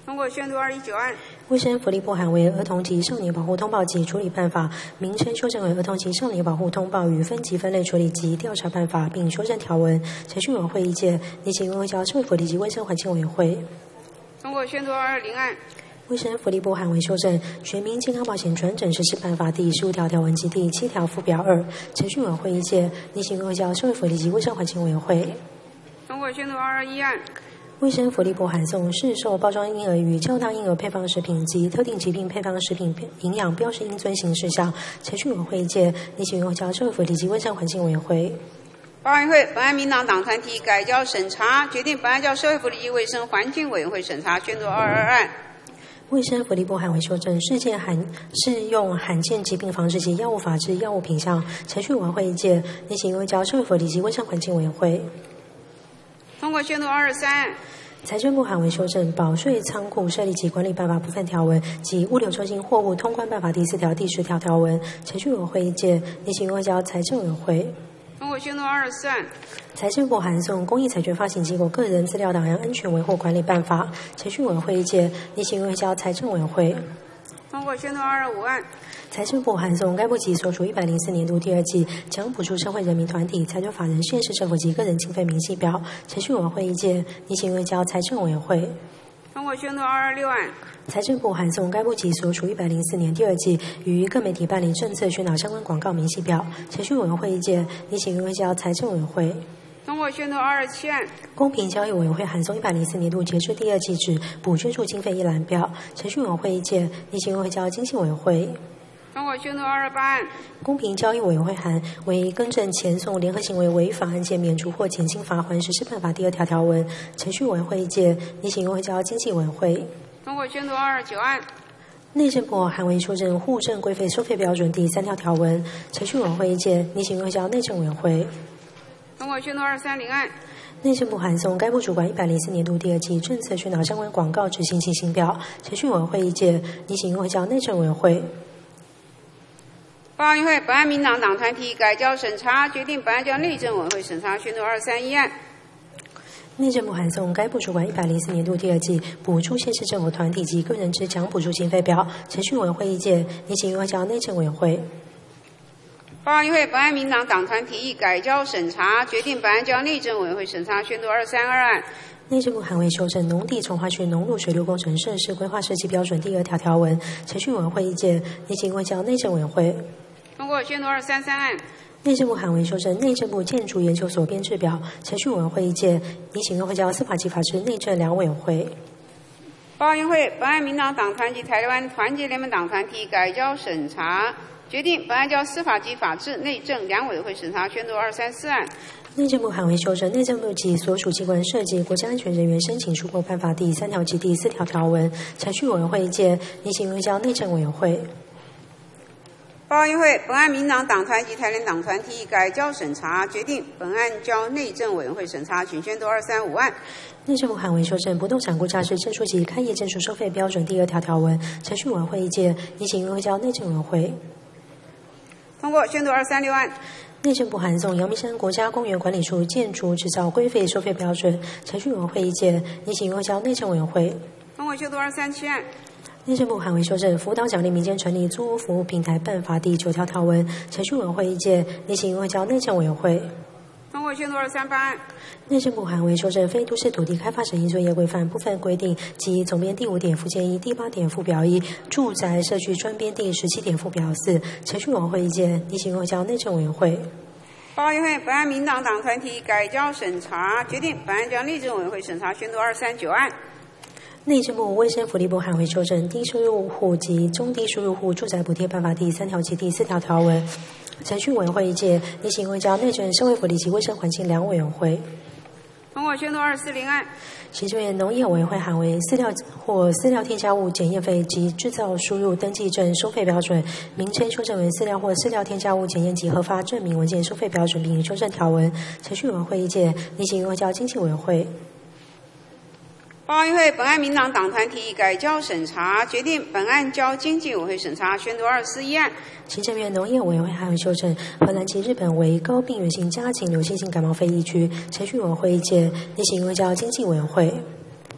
通过宣读219案。 卫生福利部函为《儿童及少年保护通报及处理办法》，名称修正为《儿童及少年保护通报与分级分类处理及调查办法》，并修正条文。程序委员会意见，拟请文会交社会福利及卫生环境委员会。 通过宣读220案。 卫生福利部函为修正《全民健康保险转诊实施办法》第15条条文及第7条附表2。程序委员会意见，拟请文会交社会福利及卫生环境委员会。 通过宣读221案。 卫生福利部函送市售包装婴儿与较大婴儿配方食品及特定疾病配方食品营养标示应遵行事项。程序委员会意见，拟请文会交社会福利及卫生环境委员会。 法案会本案民党党团体改交审查，决定本案交社会福利及卫生环境委员会审查，宣读222案。 卫生福利部函为修正适用罕见疾病防治及药物法之药物品项。程序委员会意见，拟请文会交社会福利及卫生环境委员会。 通过宣读223案。 财政部函为修正保税仓库设立及管理办法部分条文及物流中心货物通关办法第4条、第10条条文。程序委员会意见，拟请文会交财政委员会。 通过宣读224案。 财政部函送公益财权发行机构个人资料档案安全维护管理办法。程序委员会意见，拟请文会交财政委员会。 通过宣读225案。 财政部函送该部及所属104年度第2季奖补助社会人民团体、财团法人、县市政府及个人经费明细表。程序委员会意见，拟请文交财政委员会。 通过宣读226案。 财政部函送该部及所属104年第2季与各媒体办理政策宣导相关广告明细表。程序委员会意见，拟请文交财政委员会。 通过宣读227案。 公平交易委员会函送104年度截至第2季止补捐助经费一览表。程序委员会意见，拟请文交经济委员会。 通过宣读228案。 公平交易委员会函为更正前送联合行为违法案件免除或减轻罚锾实施办法第2条条文。程序委员会意见，拟请文交经济委员会。 通过宣读229案。 内政部函为修正户政规费收费标准第3条条文。程序委员会意见，拟请文交内政委员会。 通过宣读230案。 内政部函送该部主管104年度第2季政策宣导相关广告执行进行表。程序委员会意见，拟请文交内政委员会。 法案会本案民党党团体改交审查，决定本案交内政委员会审查，宣读231案。 内政部函送该部主管104年度第2季补助县市政府团体及个人之奖补助经费表。程序委员会意见，拟请文交内政委员会。 法案会本案民党党团体改交审查，决定本案交内政委员会审查，宣读232案。 内政部函为修正农地重划区农路水路工程设施规划设计标准第2条条文。程序委员会意见，拟请文交内政委员会。 通过宣读233案。 内政部函为修正内政部建筑研究所编制表。程序委员会意见，拟请文会交司法及法制内政两委员会。 法案会本案民党党团及台湾团结联盟党团体改交审查，决定本案交司法及法制内政两委员会审查，宣读234案。 内政部函为修正内政部及所属机关涉及国家安全人员申请书购办法第3条及第4条条文。程序委员会意见，拟请文交内政委员会。 法案会本案民党党团及台联党团体改交审查，决定本案交内政委员会审查，请宣读235案。 内政部函为修正不动产估价之证书及开业证书收费标准第2条条文。程序委员会意见，拟请文会交内政委员会。 通过宣读236案。 内政部函送阳明山国家公园管理处建筑制造规费收费标准。程序委员会意见，拟请文会交内政委员会。 通过宣读237案。 内政部函为修正辅导奖励民间成立租屋服务平台办法第9条条文。程序委员会意见，拟请文会交内政委员会。 通过宣读238案。 内政部函为修正非都市土地开发审议作业规范部分规定及总编第5点附件1第8点附表1住宅社区专编第17点附表4。程序委员会意见，拟请文会交内政委员会。 法案会本案民党党团体改交审查，决定本案交内政委员会审查，宣读239案。 内政部卫生福利部函为修正低收入户及中低收入户住宅补贴办法第3条及第4条条文。程序委员会意见，拟请文交内政社会福利及卫生环境两委员会。 通过宣读240案。 行政院农业委员会函为饲料或饲料添加物检验费及制造输入登记证收费标准，名称修正为饲料或饲料添加物检验及核发证明文件收费标准，并修正条文。程序委员会意见，拟请文交经济委员会。 法案会本案民党党团体改交审查，决定本案交经济委员会审查，宣读241案。 行政院农业委员会函为修正荷兰及日本为高病原性家禽流行性感冒肺疫区。程序委员会意见，拟请文交经济委员会。 通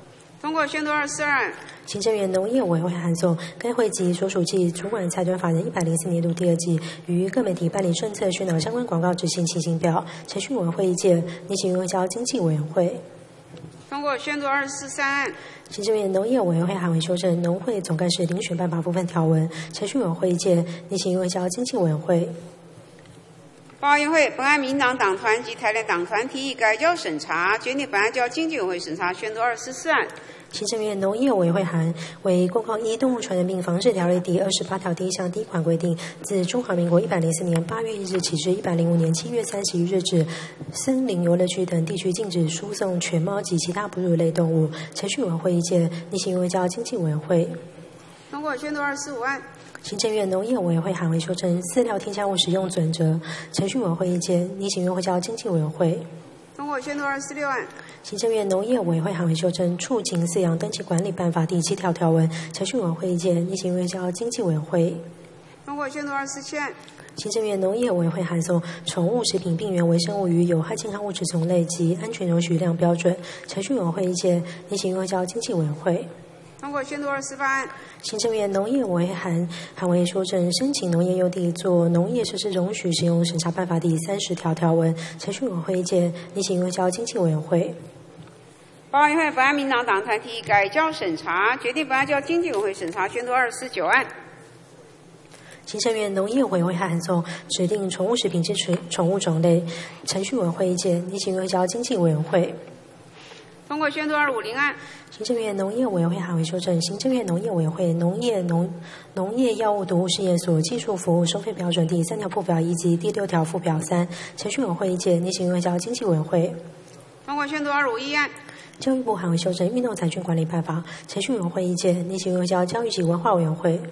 通过宣读24案。 行政院农业委员会函送该会及所属暨主管财团法人104年度第2季与各媒体办理政策宣导相关广告执行情形表，程序委员会意见，拟请文交经济委员会。 通过宣读243案。 行政院农业委员会函为修正农会总干事遴选办法部分条文，程序委员会意见，拟请文交经济委员会。 报告院会，本案民党党团及台联党团提议改交审查，决定本案交经济委员会审查，宣读244案。 行政院农业委员会函为公告1动物传染病防治条例第28条第1项第1款规定，自中华民国104年8月1日起至105年7月31日止，森林游乐区等地区禁止输送犬猫及其他哺乳类动物。程序委员会意见，拟请文交经济委员会。 通过宣读245案。 行政院农业委员会函为修正饲料添加物使用准则，程序委员会意见，拟请文交经济委员会。 通过宣读246案。 行政院农业委员会函为修正畜禽饲养登记管理办法第7条条文，程序委员会意见，拟请文交经济委员会。 通过宣读247案。 行政院农业委员会函送宠物食品病原微生物与有害健康物质种类及安全容许量标准，程序委员会意见，拟请文交经济委员会。 通过宣读248案。 行政院农业委员会函为修正申请农业用地做农业设施容许使用审查办法第30条条文，程序委员会意见，拟请文交经济委员会。 报告院会，本案民党党团提议改交审查，决定本案交经济委员会审查，宣读249案。 行政院农业委员会函送指定宠物食品之宠物种类，程序委员会意见，拟请文交经济委员会。 通过宣读250案。 行政院农业委员会函为修正行政院农业委员会农业药物毒物试验所技术服务收费标准第3条附表1及第6条附表3，程序委员会意见，拟请文交经济委员会。 通过宣读251案。 教育部函为修正运动彩券管理办法，程序委员会意见，拟请文交教育及文化委员会。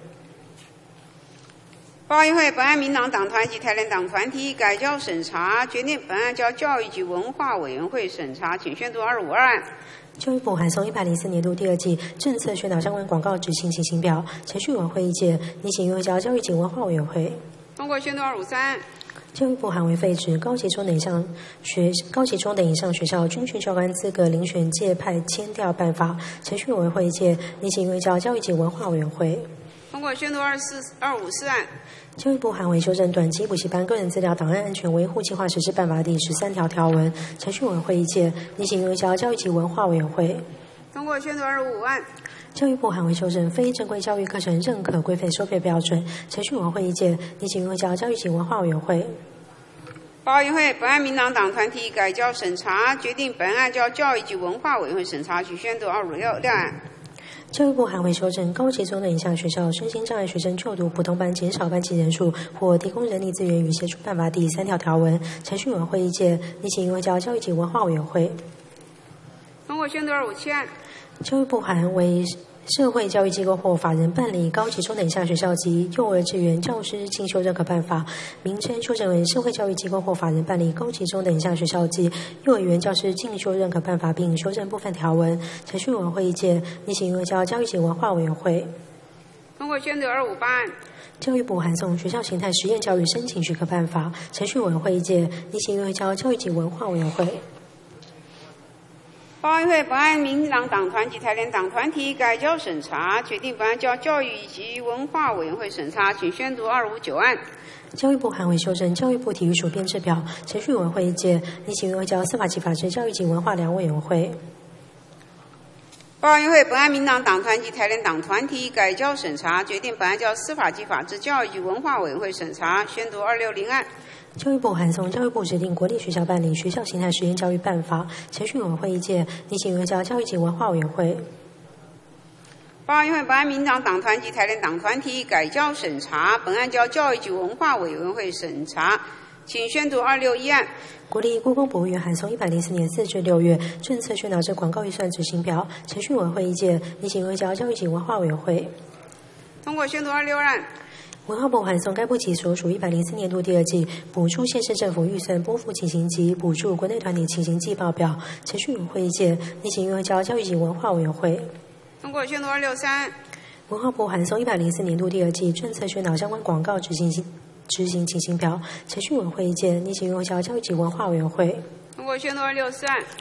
报告院会，本案民党党团及台联党团提议改交审查，决定本案交教育及文化委员会审查，请宣读252案。 教育部函送104年度第2季政策宣导相关广告执行情形表，程序委员会意见，拟请文交教育及文化委员会。 通过宣读253案。 教育部函为废止高级中等以上学校军训教官资格遴选界派签调办法，程序委员会意见，拟请文交教育及文化委员会。 通过宣读254案。 教育部函为修正短期补习班个人资料档案安全维护计划实施办法第13条条文，程序委员会意见，拟请文交教育及文化委员会。 通过宣读255案。 教育部函为修正非正规教育课程认可规费收费标准，程序委员会意见，拟请文交教育及文化委员会。 报告院会，本案民党党团提议改交审查，决定本案交教育及文化委员会审查，请宣读256案。 教育部函为修正高级中等以下学校身心障碍学生就读普通班减少班级人数或提供人力资源与协助办法第3条条文，程序委员会意见，拟请文交教育及文化委员会。 通过宣读257案。 教育部函为社会教育机构或法人办理高级中等以下学校及幼儿稚园教师进修认可办法，名称修正为社会教育机构或法人办理高级中等以下学校及幼儿园教师进修认可办法，并修正部分条文。程序委员会意见，拟请文交教育及文化委员会。 通过宣读258案。 教育部函送学校形态实验教育申请许可办法，程序委员会意见，拟请文交教育及文化委员会。 报告院会，本案民党党团及台联党团提议改交审查，决定本案交教育及文化委员会审查，请宣读259案。 教育部函为修正教育部体育署编制表，程序委员会意见，拟请文交司法及法制教育及文化两委员会。 报告院会，本案民党党团及台联党团提议改交审查，决定本案交司法及法制教育及文化委员会审查，宣读260案。 教育部函送教育部指定国立学校办理学校形态实验教育办法，程序委员会意见，拟请文交教育及文化委员会。 报告院会，本案民党党团及台联党团提议改交审查，本案交教育及文化委员会审查，请宣读261案。 国立故宫博物院函送104年4至6月政策宣导之广告预算执行表，程序委员会意见，拟请文交教育及文化委员会。 通过宣读26案。 文化部函送该部及所属104年度第2季补助县市政府预算拨付情形及补助国内团体情形季报表，程序委员会意见，拟请文交教育及文化委员会。 通过宣读263案。 文化部函送104年度第2季政策宣导相关广告执行情形表，程序委员会意见，拟请文交教育及文化委员会。 通过宣读264案。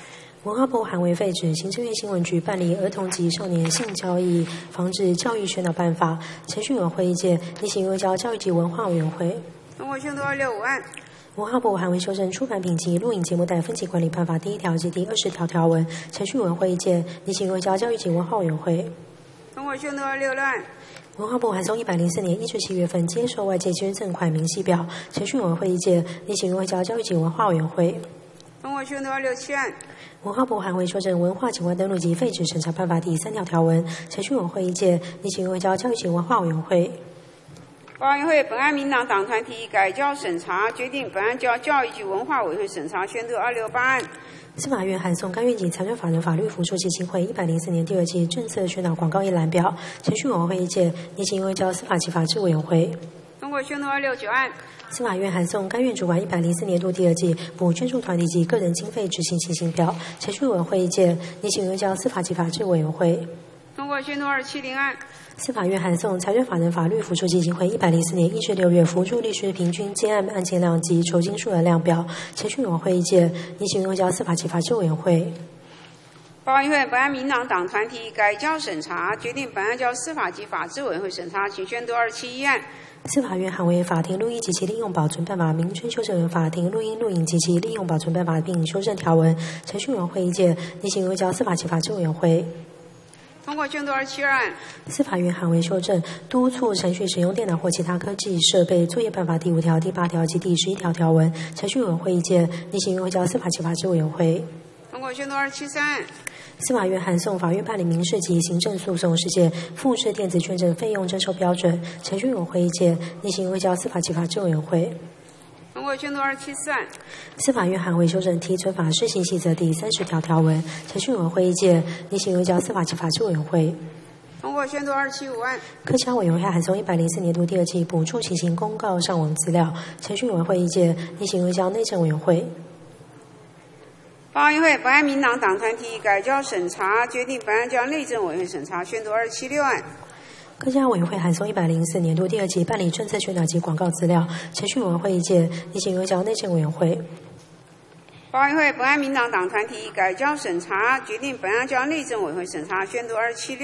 文化部函为废止行政院新闻局办理儿童及少年性交易防治教育宣导办法，程序委员会意见，拟请幼教教育及文化委员会。 通过宣读265案。 文化部函为修正出版品及录影节目带分级管理办法第1条及第20条条文，程序委员会意见，拟请幼教教育及文化委员会。 通过宣读266案。 文化部函送104年1至7月份接受外界捐赠款明细表，程序委员会意见，拟请幼教教育及文化委员会。 通过宣读267案。 文化部函为修正文化景观登录及废止审查办法第3条条文，程序委员会意见，拟请幼教教育及文化委员会。 法案会本案民党党团提议改交审查，决定本案交教育及文化委员会审查，宣读268案。 司法院函送干院及财团法人法律辅助基金会104年第2季政策宣导广告一览表，程序委员会意见，拟请幼教司法及法制委员会。 通过宣读269案。 司法院函送干院主管104年度第2季补捐助团体及个人经费执行情形表，程序委员会意见，拟请幼教司法及法制委员会。 通过宣读270案。 司法院函送财团法人法律辅助基金会104年1至6月辅助律师平均接案案件量及酬金数额量表，程序委员会意见，拟请幼教司法及法制委员会。 法案会本案民党党团提议改交审查，决定本案交司法及法制委员会审查，请宣读271案。 司法院函为法庭录音及其利用保存办法名称修正法庭录音录影及其利用保存办法并修正条文，程序委员会意见，拟请幼教司法及法制委员会。 通过宣读272案。 司法院函为修正督促程序使用电脑或其他科技设备作业办法第5条、第8条及第11条条文，程序委员会意见，拟请幼教司法及法制委员会。 通过宣读273案。 司法院函送法院办理民事及行政诉讼事件复式电子卷证费用征收标准，程序委员会意见，拟请幼教司法及法制委员会。 通过宣读274案。 司法院函为修正提存法施行细则第30条条文，程序委员会意见，拟请幼教司法及法制委员会。 通过宣读275案。 科教委员会函送104年度第2季补助情形公告上网资料，程序委员会意见，拟请幼教内政委员会。 法案会本案民党党团提议改交审查，决定本案交内政委员会审查，宣读276案。 科教委员会函送104年度第2季办理政策宣导及广告资料，程序委员会意见，拟请幼教内政委员会。 法案会本案民党党团提议改交审查，决定本案交内政委员会审查，宣读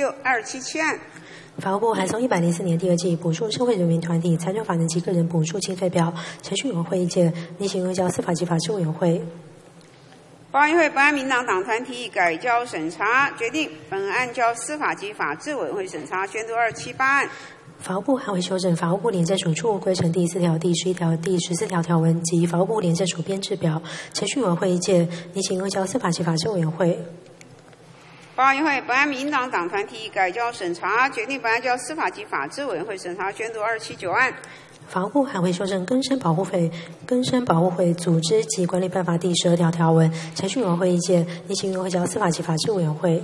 277案。 法务部函送104年第2季补助社会人民团体财团法人及个人补助经费表，程序委员会意见，拟请幼教司法及法制委员会。 法案会本案民党党团提议改交审查，决定本案交司法及法制委员会审查，宣读278案。 法务部函为修正法务部廉政署出入规程第4条、第11条、第14条条文及法务部廉政署编制表，程序委员会意见，拟请幼教司法及法制委员会。 法案会本案民党党团提议改交审查，决定本案交司法及法制委员会审查，宣读279案。 法务部函会修正更生保护会组织及管理办法第12条条文，程序委员会意见，拟请幼教司法及法制委员会。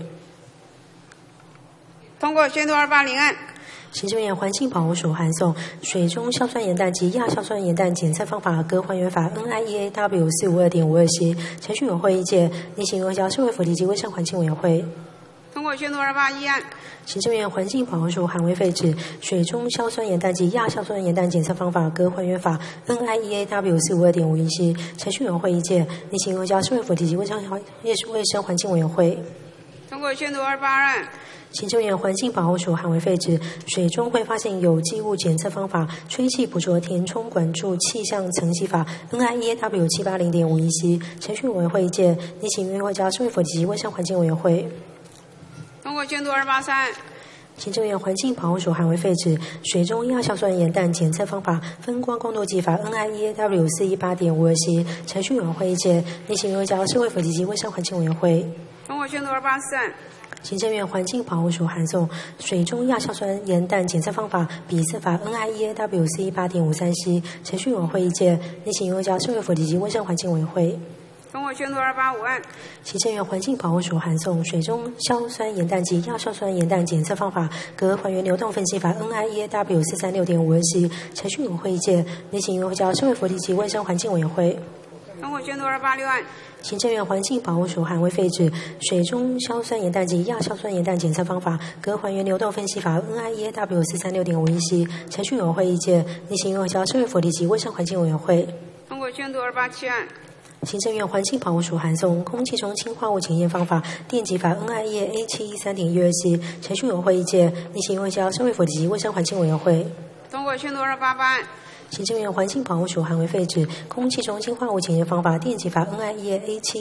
通过宣读280案。 行政院环境保护署函送水中硝酸盐氮及亚硝酸盐氮检测方法隔还原法 NIEAW 452.52C， 程序委员会意见，拟请幼教社会福利及卫生环境委员会。 通过宣读281案。 行政院环境保护署函为废止水中硝酸盐氮及亚硝酸盐氮检测方法隔还原法 NIEAW 452.51C， 程序委员会意见，拟请幼教社会福利及卫生环境委员会。 通过宣读282案。 行政院环境保护署函为废止水中会发现有机物检测方法吹气捕捉填充管柱气象层析法 NIEAW 780.51C， 程序委员会意见，拟请幼教社会福利及卫生环境委员会。 通过宣读283案。 行政院环境保护署函为废止水中亚硝酸盐氮检测方法分光光度计法 NIEAW 418.52C， 程序委员会意见，拟请幼教社会福利及卫生环境委员会。 通过宣读284案。 行政院环境保护署函送水中亚硝酸盐氮检测方法比测法 NIEAW 418.53C， 程序委员会意见，拟请幼教社会福利及卫生环境委员会。 通过宣读285案。 行政院环境保护署函送水中硝酸盐氮及亚硝酸盐氮检测方法隔还原流动分析法 NIEAW 436.52C， 程序委员会意见，拟请幼教社会福利及卫生环境委员会。 通过宣读286案。 行政院环境保护署函为废止水中硝酸盐氮及亚硝酸盐氮检测方法隔还原流动分析法 NIEAW 436.51C， 程序委员会意见，拟请幼教社会福利及卫生环境委员会。 通过宣读287案。 行政院环境保护署函送空气中氢化物检验方法电极法 NIA A713.124程序委员会意见，拟请卫教社会福利及卫生环境委员会通过宣读28办案。 行政院环境保护署函为废止空气中氢化物检验方法电极法 NIA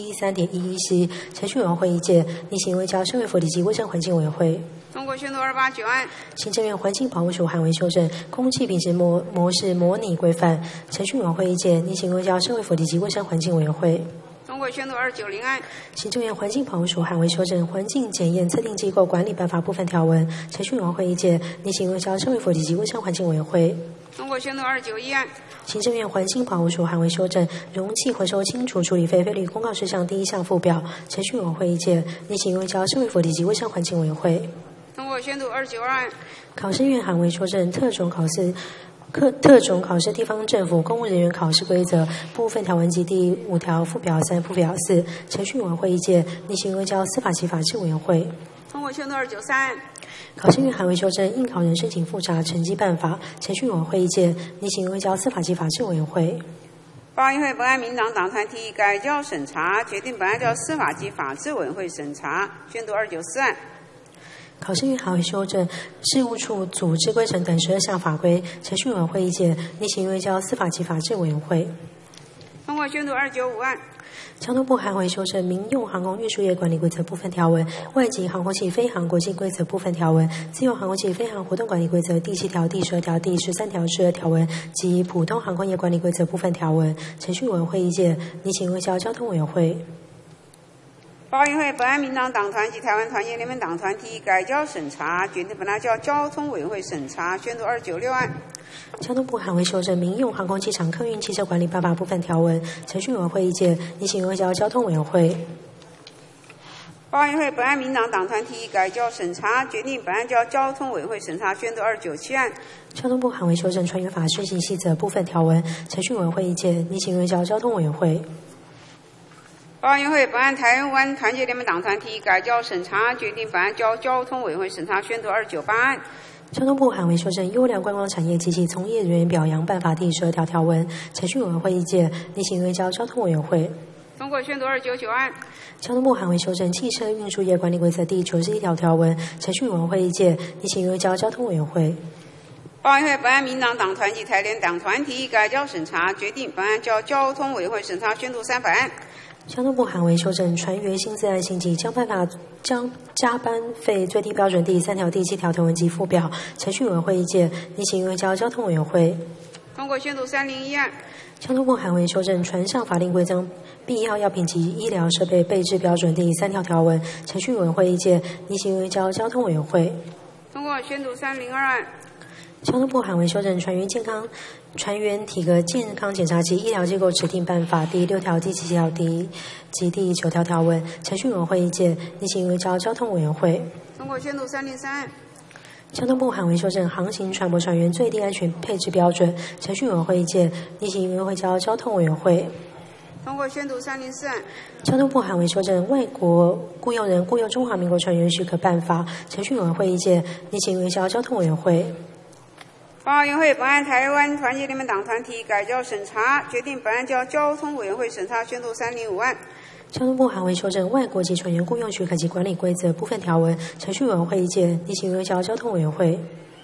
A713.114程序委员会意见，拟请卫教社会福利及卫生环境委员会通过宣读289案。 行政院环境保护署函为修正空气品质模式模拟规范程序委员会意见，拟请卫教社会福利及卫生环境委员会通过宣读290案。 行政院环境保护署函为修正环境检验测定机构管理办法部分条文程序委员会意见，拟请卫教社会福利及卫生环境委员会通过宣读291案。 行政院环境保护署函为修正容器回收清除处理费费率公告事项第1项附表程序委员会意见，拟请卫教社会福利及卫生环境委员会通过宣读292案。 考试院函为修正特种考试地方政府公务人员考试规则部分条文及第5条附表3、附表4程序委员会意见，拟请卫教司法及法制委员会通过宣读293案。 考试院函为修正应考人申请复查成绩办法程序委员会意见，拟请卫教司法及法制委员会报案会本案民党党团提议改交审查，决定本案交司法及法制委员会审查。宣读294案。 考试院函为修正事务处组织规程等12项法规程序委员会意见，拟请卫教司法及法制委员会通过宣读295案。 交通部函为修正民用航空运输业管理规则部分条文、外籍航空器飞航国际规则部分条文、自由航空器飞航活动管理规则第7条、第12条、第13条、12条文及普通航空业管理规则部分条文程序委员会意见，拟请卫教交通委员会报案会本案民党党团及台湾团结联盟党团提议改交审查，决定本案交交通委员会审查。宣读296案。 交通部函为修正民用航空机场客运汽车管理办法部分条文程序委员会意见，拟请卫教交通委员会报案会本案民党党团提议改交审查，决定本案交交通委员会审查。宣读297案。 交通部函为修正船员法施行细则部分条文程序委员会意见，拟请卫教交通委员会报案会本案台湾团结联盟党团提议改交审查，决定本案交交通委员会审查。宣读298案。 交通部函为修正优良观光产业及其从业人员表扬办法第12条条文程序委员会意见，拟请卫教交通委员会通过宣读299案。 交通部函为修正汽车运输业管理规则第91条条文程序委员会意见，拟请卫教交通委员会报案会本案民党党团及台联党团提议改交审查，决定本案交交通委员会审查。宣读300案。 交通部函为修正船员薪资按薪及加班费最低标准第3条、第7条条文及附表程序委员会意见，拟请卫教交通委员会通过宣读301案。 交通部函为修正船上法令规章必要药品及医疗设备备置标准第3条条文程序委员会意见，拟请卫教交通委员会通过宣读302案。 交通部函为修正船员体格健康检查及医疗机构指定办法第6条、第7条及第9条条文程序委员会意见，拟请卫教交通委员会通过宣读303案。 交通部函为修正航行船舶船员最低安全配置标准程序委员会意见，拟请卫教交通委员会通过宣读304案。 交通部函为修正外国雇用人雇用中华民国船员许可办法程序委员会意见，拟请卫教交通委员会报案会本案台湾团结联盟党团提议改交审查，决定本案交交通委员会审查。宣读305案。 交通部函为修正外国籍船员雇用许可及管理规则部分条文程序委员会意见，拟请卫教交通委员会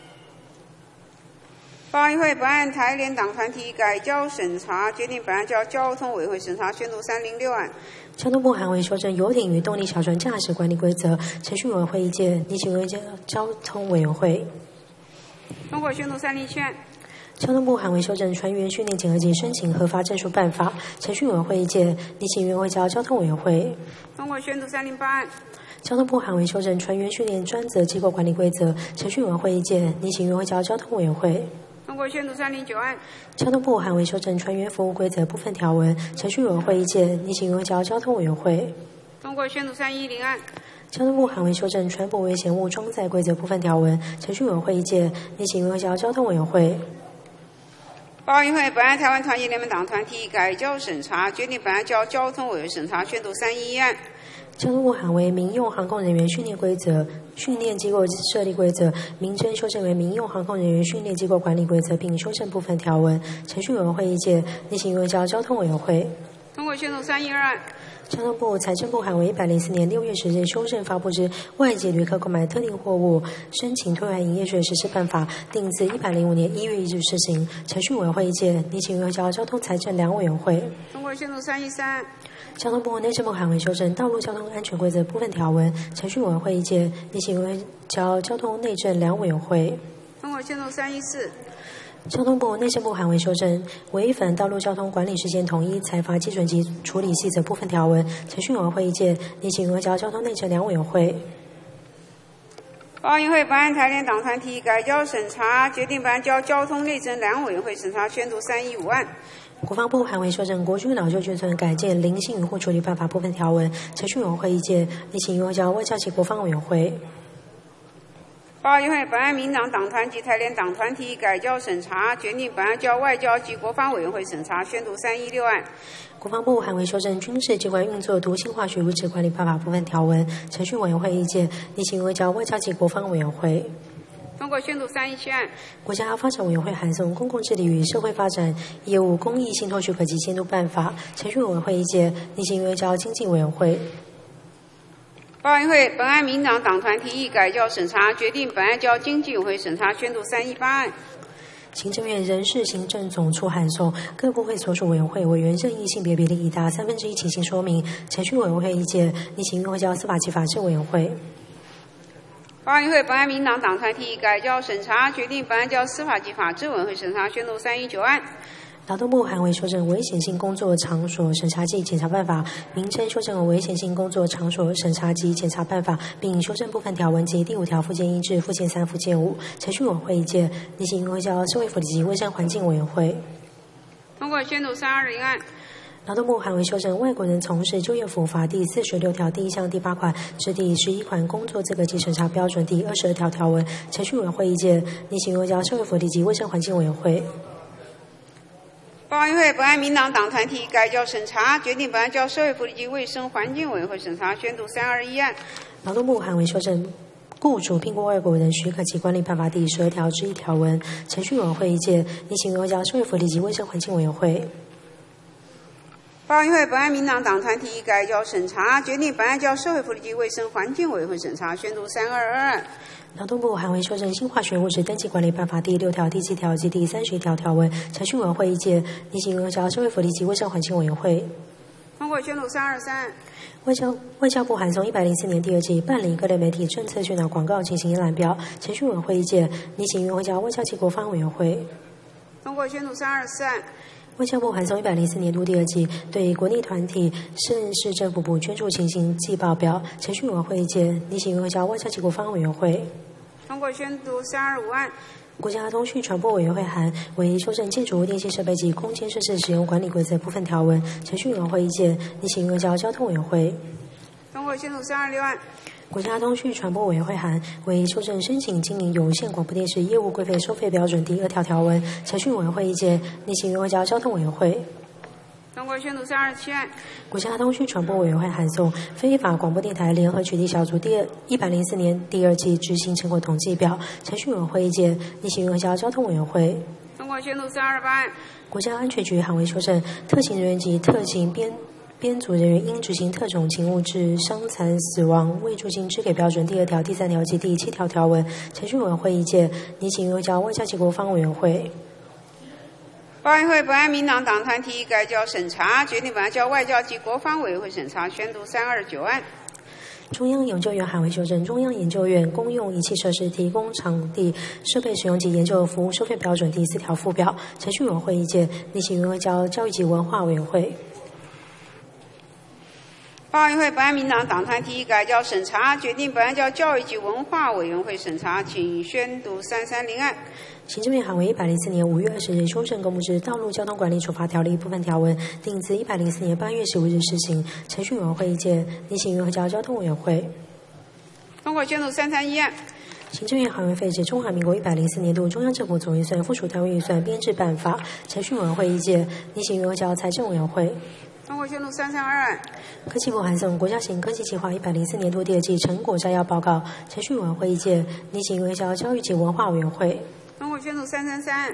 报案会本案台联党团提议改交审查，决定本案交交通委员会审查。宣读306案。 交通部函为修正游艇与动力小船驾驶管理规则程序委员会意见，拟请卫教交通委员会通过宣读307案。 交通部函为修正船员训练检核及申请核发证书办法程序委员会意见，拟请卫教交通委员会通过宣读308案。 交通部函为修正船员训练专责机构管理规则程序委员会意见，拟请卫教交通委员会通过宣读309案。 交通部函为修正船员服务规则部分条文程序委员会意见，拟请卫教交通委员会通过宣读310案。 交通部函为修正船舶危险物装载规则部分条文程序委员会意见，拟请卫教交通委员会报案会本案台湾团结联盟党团提议改交审查，决定本案交交通委员会审查。宣读311案。 交通部函为民用航空人员训练规则训练机构设立规则名称修正为民用航空人员训练机构管理规则，并修正部分条文程序委员会意见，拟请卫教交通委员会通过过宣读312案。 交通部、财政部函为104年6月10日修正发布之外籍旅客购买特定货物申请退还营业税实施办法，定自105年1月1日施行。程序委员会意见，拟请移交交通财政两委员会。 通过宣读313案。 交通部、内政部函为修正道路交通安全规则部分条文，程序委员会意见，拟请移交交通内政两委员会。 通过宣读314。 交通部、内政部函为修正违反道路交通管理事件统一裁罚基准及处理细则部分条文，程序委员会意见，拟请移交交通内政两委员会。 报告院会本案台联党团提议改交审查，决定本案交交通内政两委员会审查，宣读315案。 国防部函为修正国军老旧眷村改建零星渔户处理办法部分条文，程序委员会意见，拟请移交外交及国防委员会。 报告院会本案民党党团及台联党团提议改交审查，决定本案交外交及国防委员会审查，宣读316案。 国防部函为修正军事机关运作毒性化学物质管理办法部分条文，程序委员会意见，拟请移交外交及国防委员会。 通过宣读317案。 国家发展委员会函送公共治理与社会发展业务公益信托许可及监督办法，程序委员会意见，拟请移交经济委员会。 报告院会本案民党党团提议改交审查，决定本案交经济委员会审查，宣读318案。 行政院人事行政总处函送各部会所属委员会委员任意性别比例已达1/3情形说明，程序委员会意见，拟请移交司法及法制委员会。 报告院会本案民党党团提议改交审查，决定本案交司法及法制委员会审查，宣读319案。 劳动部函为修正危险性工作场所审查及检查办法名称，修正为危险性工作场所审查及检查办法，并修正部分条文及第5条附件1至附件3、附件5。程序委员会意见，拟请移交社会福利及卫生环境委员会。 通过宣读320案。 劳动部函为修正外国人从事就业服务法第46条第1项第8款至第11款工作资格及审查标准第22条条文，程序委员会意见，拟请移交社会福利及卫生环境委员会。 报告院会本案民党党团提议改交审查，决定本案交社会福利及卫生环境委员会审查，宣读321案。 劳动部函为修正雇主聘雇外国人许可及管理办法第12条之1条文，程序委员会意见，拟请移交社会福利及卫生环境委员会。 报告院会本案民党党团提议改交审查，决定本案交社会福利及卫生环境委员会审查，宣读322案。 劳动部函为修正新化学物质登记管理办法第6条、第7条及第31条条文，程序委员会意见，拟请移交社会福利及卫生环境委员会。 通过宣读323案。 外交部函送104年第2季办理各类媒体政策宣导广告情形一览表，程序委员会意见，拟请移交外交及国防委员会。 通过宣读324案。 外交部函送104年度第2季对国内团体县市政府部捐助情形季报表，程序委员会意见，拟请移交外交及国防委员会。 通过宣读325案。 国家通讯传播委员会函为修正建筑物电信设备及空间设施使用管理规则部分条文，程序委员会意见，拟请移交交通委员会。 通过宣读326案。 国家通讯传播委员会函为修正申请经营有线广播电视业务规费收费标准第2条条文，程序委员会意见，拟请移交交通委员会。 通过宣读327案。 国家通讯传播委员会函送非法广播电台联合取缔小组第104年第2季执行成果统计表，程序委员会意见，拟请移交交通委员会。 通过宣读328案。 国家安全局函为修正特勤人员及特勤编组人员应执行特种勤务致伤残死亡未助金支给标准第2条、第3条及第7条条文，程序委员会意见，拟请移交外交及国防委员会。 报告院会本案民党党团提议改交审查，决定本案交外交及国防委员会审查，宣读329案。 中央研究院函为修正中央研究院公用仪器设施提供场地设备使用及研究服务收费标准第4条附表，程序委员会意见，拟请移交教育及文化委员会。 报告院会本案民党党团提议改交审查，决定本案交教育及文化委员会审查，请宣读330案。 行政院函为104年5月20日修正公布之道路交通管理处罚条例部分条文，定自104年8月15日施行，程序委员会意见，拟请移交交通委员会。 通过宣读331案。 行政院函为废止中华民国104年度中央政府总预算附属单位预算编制办法，程序委员会意见，拟请移交财政委员会。 通过宣读332案。 科技部函送国家型科技计划104年度第2季成果摘要报告，程序委员会意见，拟请移交教育及文化委员会。 通过宣读333案。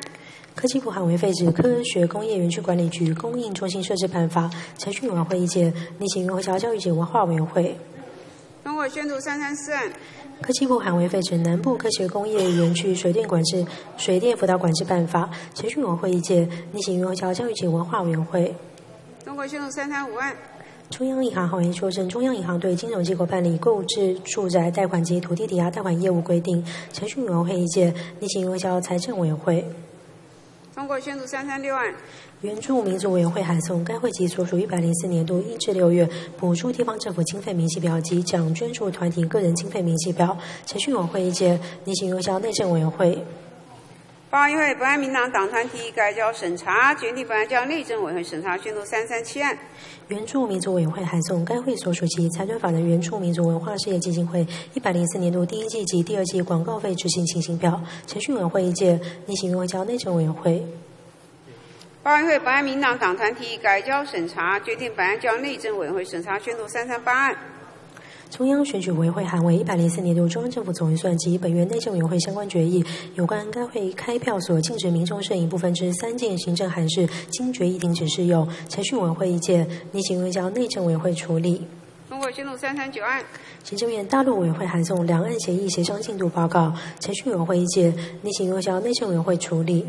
科技部函为废止科学工业园区管理局供应中心设置办法，程序委员会意见，拟请运会校教育及文化委员会。 通过宣读334案。 科技部函为废止南部科学工业园区水电辅导管制办法，程序委员会意见，拟请运会校教育及文化委员会。 通过宣读335案。 中央银行函为修正中央银行对金融机构办理购置住宅贷款及土地抵押贷款业务规定，程序委员会意见，拟请运会校财政委员会。 通过宣读336案。 原住民族委员会函送该会籍所属104年度1至6月补助地方政府经费明细表及奖捐助团体个人经费明细表，程序委员会意见，拟请运会校内政委员会。 报案会本案民党党团提议改交审查，决定本案交内政委员会审查，宣读337案。 原住民族委员会函送该会所属及财团法的原住民族文化事业基金会104年度第1季及第2季广告费执行情形表，程序委员会意见，拟请运会交内政委员会。 报案会本案民党党团提议改交审查，决定本案交内政委员会审查，宣读338案。 中央选举委员会函为104年度中央政府总预算及本院内政委员会相关决议，有关该会开票所禁止民众摄影部分之3件行政函释，经决议停止适用，程序委员会意见，拟请运交内政委员会处理。 通过宣读339案。 行政院大陆委员会函送两岸协议协商进度报告，程序委员会意见，拟请运交内政委员会处理。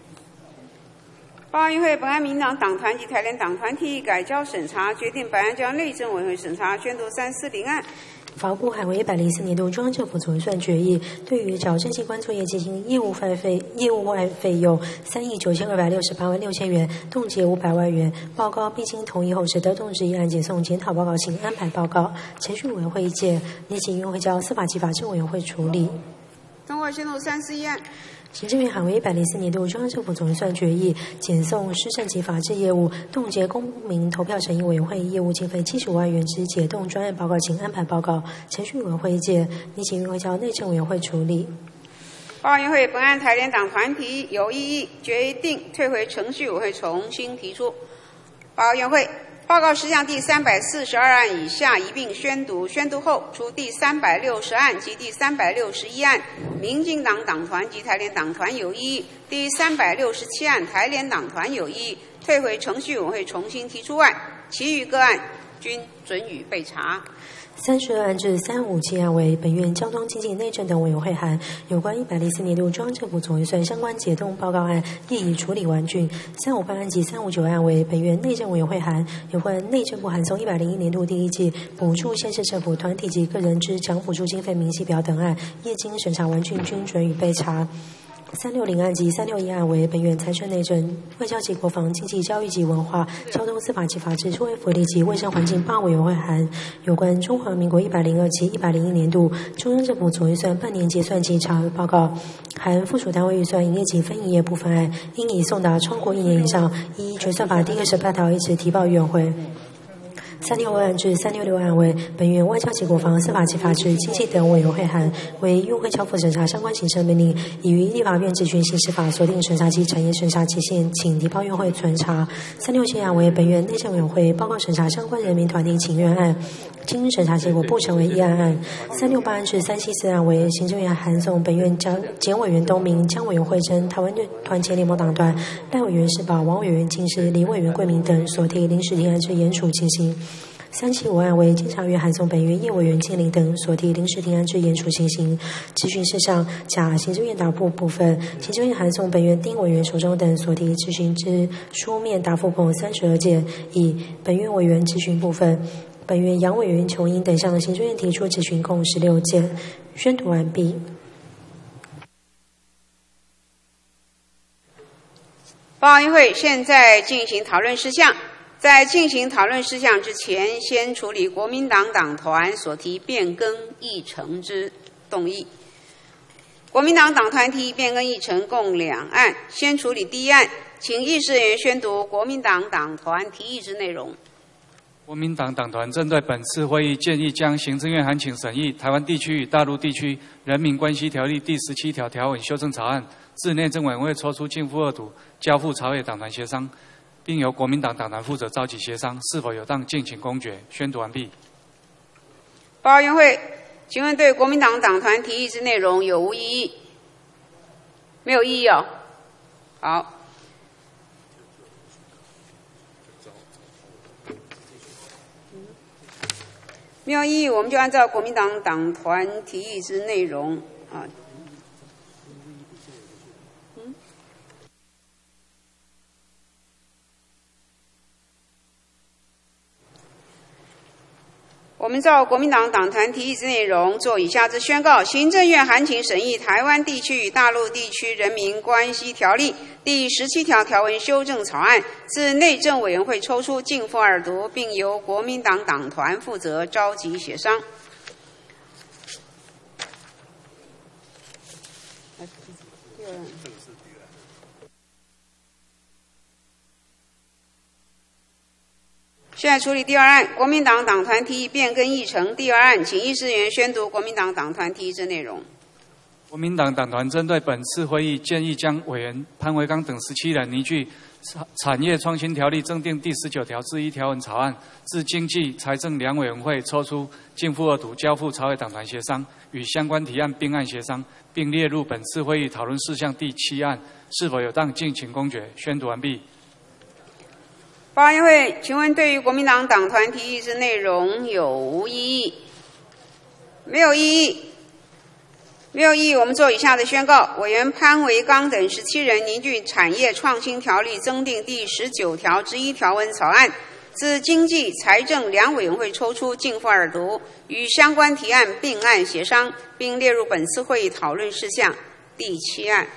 报案会本案民党党团及台联党团提议改交审查，决定本案交内政委员会审查，宣读340案。 法务部函为104年度中央政府总预算决议，对于矫正机关作业基金业务外费用3亿9268万6千元，冻结500万元。报告必经同意后，使得动之一案解送检讨报告，请安排报告。程序委员会意见，拟请运会交司法及法制委员会处理。 通过宣读341案。 行政院函为104年度中央政府总预算决议，减送施政及法制业务，冻结公民投票审议委员会业务经费75万元之解冻专案报告，请安排报告。程序委员会意见，拟请运会交内政委员会处理。 报案会本案台联党团提有异议，决定退回程序委员会重新提出。报案委员会报告事项第342案以下一并宣读，宣读后除第360案及第361案民进党党团及台联党团有异议，第367案台联党团有异议，退回程序委员会重新提出外，其余个案均准予备查。 32案至357案为本院交通经济内政等委员会函，有关104年度中央政府总预算相关解冻报告案亦已处理完竣。358案及359案为本院内政委员会函，有关内政部函送101年度第1季补助县市政府团体及个人之奖补助经费明细表等案，业经审查完竣，均准予备查。360案及361案为本院财政内政、外交及国防、经济、教育及文化、交通、司法及法制、社会福利及卫生环境8委员会函，有关中华民国102及101年度中央政府总预算半年结算及查核报告，含附属单位预算营业及非营业部分案，应已送达超过1年以上，依决算法第28条一直提报院会。365案至366案为本院外交及国防、司法及法制、经济等委员会函，为运会交付审查相关行政命令，已于立法院质询刑事法锁定审查及产业审查期限，请提报院会存查。367案为本院内政委员会报告审查相关人民团体请愿案，经审查结果不成为议案案。368案至374案为行政院函送本院检委员东明、江委员惠珍、台湾团结联盟党团、赖委员施宝、王委员金石、李委员桂明等所提临时提案之严处情形。375案为监察院函送本院叶委员金玲等所提临时提案之严处情形。质询事项甲行政院答复部分，行政院函送本院丁委员手中等所提质询之书面答复共32件。以本院委员质询部分，本院杨委员琼英等向行政院提出质询共16件。宣读完毕。 报案会现在进行讨论事项。在进行讨论事项之前，先处理国民党党团所提变更议程之动议。国民党党团提变更议程共2案，先处理第一案，请议事人员宣读国民党党团提议之内容。 国民党党团针对本次会议建议将行政院函请审议《台湾地区与大陆地区人民关系条例》第17条条文修正草案，自内政委员会抽出逕付2读，交付朝野党团协商，并由国民党党团负责召集协商，是否有当敬请公决。宣读完毕。 报案委员会，请问对国民党党团提议之内容有无异议？没有异议哦。 好。没有异议，我们就按照国民党党团提议之内容啊。我们照国民党党团提议之内容做以下之宣告：行政院函请审议《台湾地区与大陆地区人民关系条例》第17条条文修正草案，自内政委员会抽出，逕付二读，并由国民党党团负责召集协商。现在处理第二案，国民党党团提议变更议程。第二案，请议事员宣读国民党党团提议之内容。 国民党党团针对本次会议建议将委员潘维刚等17人拟具产业创新条例增订第19条之1条文草案，自经济财政两委员会抽出，逕付二读，交付朝野党团协商，与相关提案并案协商，并列入本次会议讨论事项第7案，是否有当敬请公决。宣读完毕。 法案会，请问对于国民党党团提议之内容有无异议？没有异议。没有异议，我们做以下的宣告：委员潘维刚等17人拟具产业创新条例增订第19条之1条文草案，自经济财政两委员会抽出，逕付二读，与相关提案并案协商，并列入本次会议讨论事项第7案。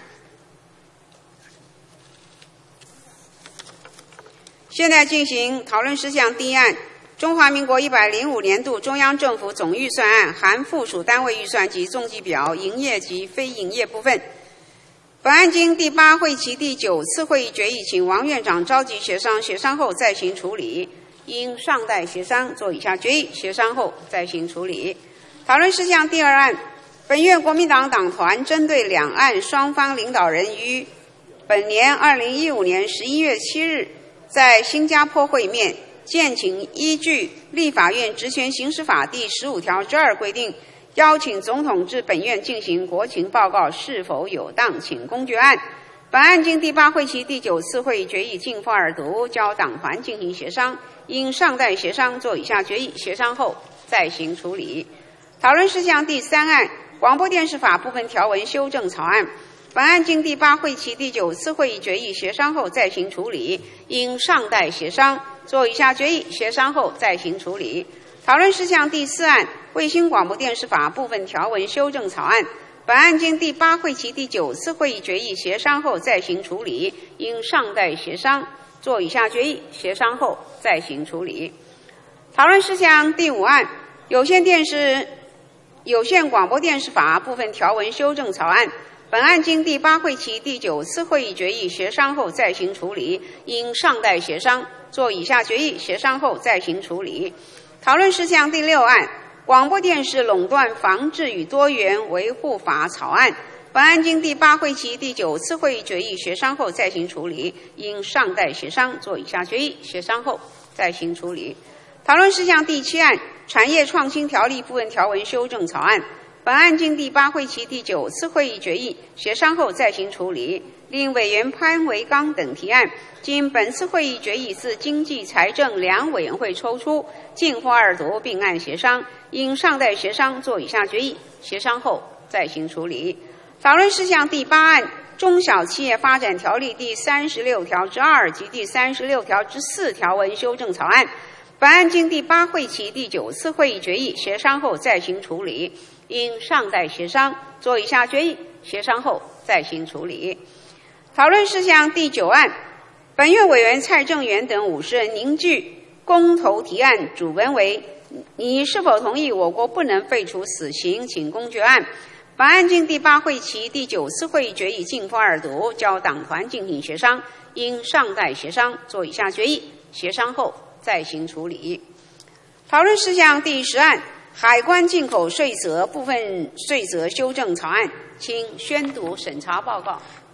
现在进行讨论事项第一案：中华民国105年度中央政府总预算案含附属单位预算及总计表营业及非营业部分。本案经第8会期第9次会议决议，请王院长召集协商，协商后再行处理。应尚待协商，做以下决议，协商后再行处理。讨论事项第二案：本院国民党党团针对两岸双方领导人于本年2015年11月7日在新加坡会面，建请依据立法院职权行使法第15条之2规定，邀请总统至本院进行国情报告，是否有当，请公决案。本案经第8会期第9次会议决议，逕付二读，交党团进行协商，应尚待协商，做以下决议，协商后再行处理。讨论事项第3案：广播电视法部分条文修正草案。本案经第8会期第9次会议决议，协商后再行处理，应尚待协商，做以下决议，协商后再行处理。讨论事项第4案：卫星广播电视法部分条文修正草案。本案经第8会期第9次会议决议，协商后再行处理，应尚待协商，做以下决议，协商后再行处理。讨论事项第5案：有线广播电视法部分条文修正草案。本案经第8会期第9次会议决议，协商后再行处理，应尚待协商，做以下决议，协商后再行处理。讨论事项第6案：广播电视垄断防治与多元维护法草案。本案经第8会期第9次会议决议，协商后再行处理，应尚待协商，做以下决议，协商后再行处理。讨论事项第7案：产业创新条例部分条文修正草案。本案经第8会期第9次会议决议，协商后再行处理。另委员潘维刚等提案，经本次会议决议自经济财政两委员会抽出，逕付二读，并案协商，应尚待协商，做以下决议，协商后再行处理。讨论事项第8案：中小企业发展条例第36条之2及第36条之4条文修正草案。本案经第8会期第9次会议决议，协商后再行处理，应尚待协商，做以下决议，协商后再行处理。讨论事项第9案：本院委员蔡正元等50人凝聚公投提案，主文为你是否同意我国不能废除死刑，请公决案。本案经第8会期第9次会议决议，逕付二读，交党团进行协商，应尚待协商，做以下决议，协商后再行处理。讨论事项第10案：海关进口税则部分税则修正草案，请宣读审查报告。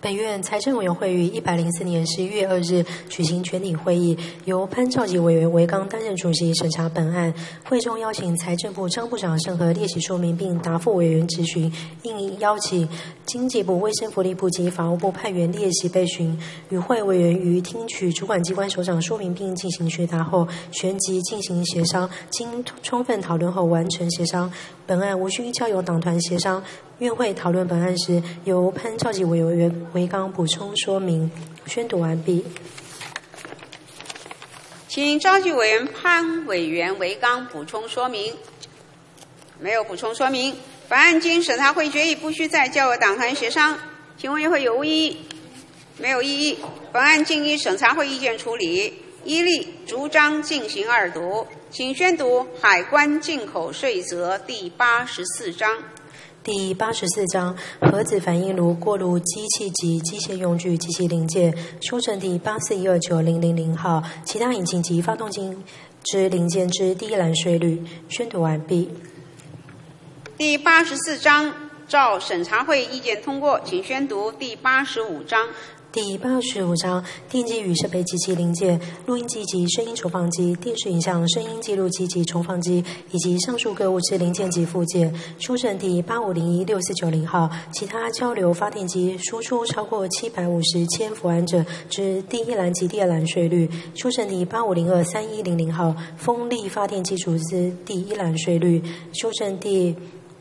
本院财政委员会于104年11月2日举行全体会议，由潘兆吉委员为纲担任主席审查本案。会中邀请财政部张部长审核列席说明并答复委员质询，应邀请经济部、卫生福利部及法务部派员列席备询。与会委员于听取主管机关首长说明并进行询答后，旋即进行协商，经充分讨论后完成协商。本案无需交由党团协商。院会讨论本案时，由潘兆吉委员为纲补充说明。宣读完毕。 请召集委员潘委员为纲补充说明。没有补充说明。本案经审查会决议，不需再交由党团协商。请问会有无异议？没有异议。本案经依审查会意见处理，依例逐章进行二读。请宣读《海关进口税则》第84章。 第84章核子反应炉、锅炉、机器及机械用具及其零件，修正第84129000号，其他引擎及发动机之零件之第一栏税率。宣读完毕。 第84章照审查会意见通过，请宣读第85章。 第85章电机与设备及其零件、录音机及声音重放机、电视影像声音记录机及重放机以及上述各物之零件及附件，修正第85016490号，其他交流发电机输出超过750千伏安者之第一栏及第二栏税率，修正第85023100号，风力发电机组之第一栏税率，修正第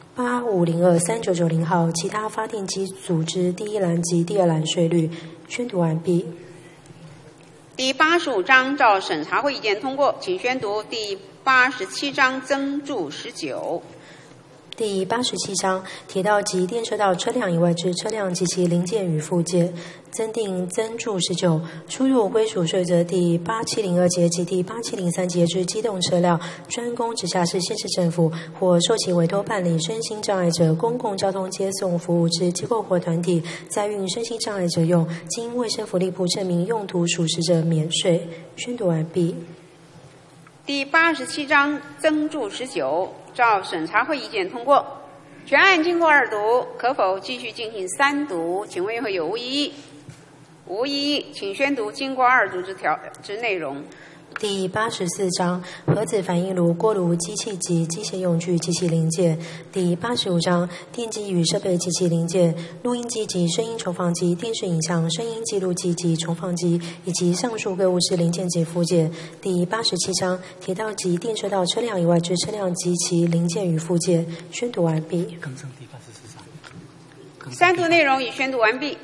85023990号，其他发电机组织第一栏及第二栏税率。宣读完毕。 第85章照审查会意见通过，请宣读第87章增注19。 第87章铁道及电车道车辆以外之车辆及其零件与附件，增订增注19，输入归属税则第8702节及第8703节之机动车辆，专供直辖市、县市政府或受其委托办理身心障碍者公共交通接送服务之机构或团体，载运身心障碍者用，经卫生福利部证明用途属实者免税。宣读完毕。 第87章增注19。照审查会意见通过，全案经过二读，可否继续进行三读？请问会有无异议？无异议，请宣读经过二读之内容。 第84章核子反应炉、锅炉、机器及机械用具及其零件。第85章电机与设备及其零件、录音机及声音重放机、电视影像声音记录机及重放机以及上述各物之零件及附件。第87章铁道及电车道车辆以外之车辆及其零件与附件。宣读完毕。 更正第84章。 三读内容已宣读完毕。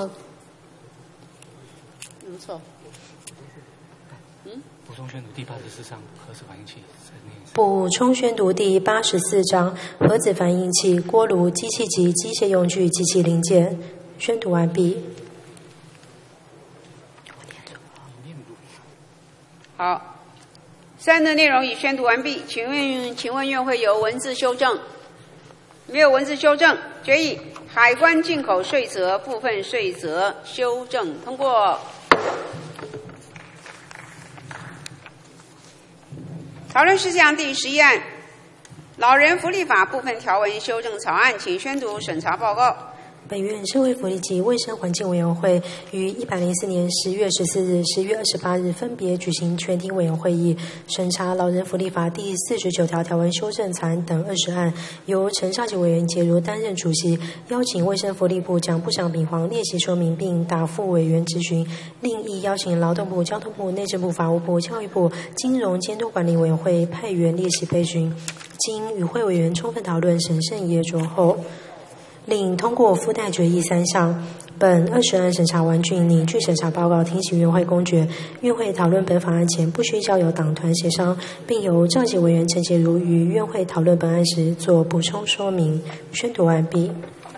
没错。 补充宣读第84章核子反应器。 补充宣读第84章核子反应器、锅炉、机器及机械用具及其零件。宣读完毕。 好，三读内容已宣读完毕。请问院会有文字修正？没有文字修正，决议海关进口税则部分税则修正通过。讨论事项第11案，老人福利法部分条文修正草案，请宣读审查报告。 本院社会福利及卫生环境委员会于104年10月14日、10月28日分别举行全体委员会议，审查老人福利法第49条条文修正草案等20案，由陈少杰委员解如担任主席，邀请卫生福利部蒋部长秉煌列席说明并答复委员质询，另亦邀请劳动部、交通部、内政部、法务部、教育部、金融监督管理委员会派员列席备询。经与会委员充分讨论、审慎研酌后，另通过附带决议3项。本20案审查完竣，拟具审查报告提起院会公决。院会讨论本法案前，不需交由党团协商，并由召集委员陈洁如于院会讨论本案时做补充说明。宣读完毕。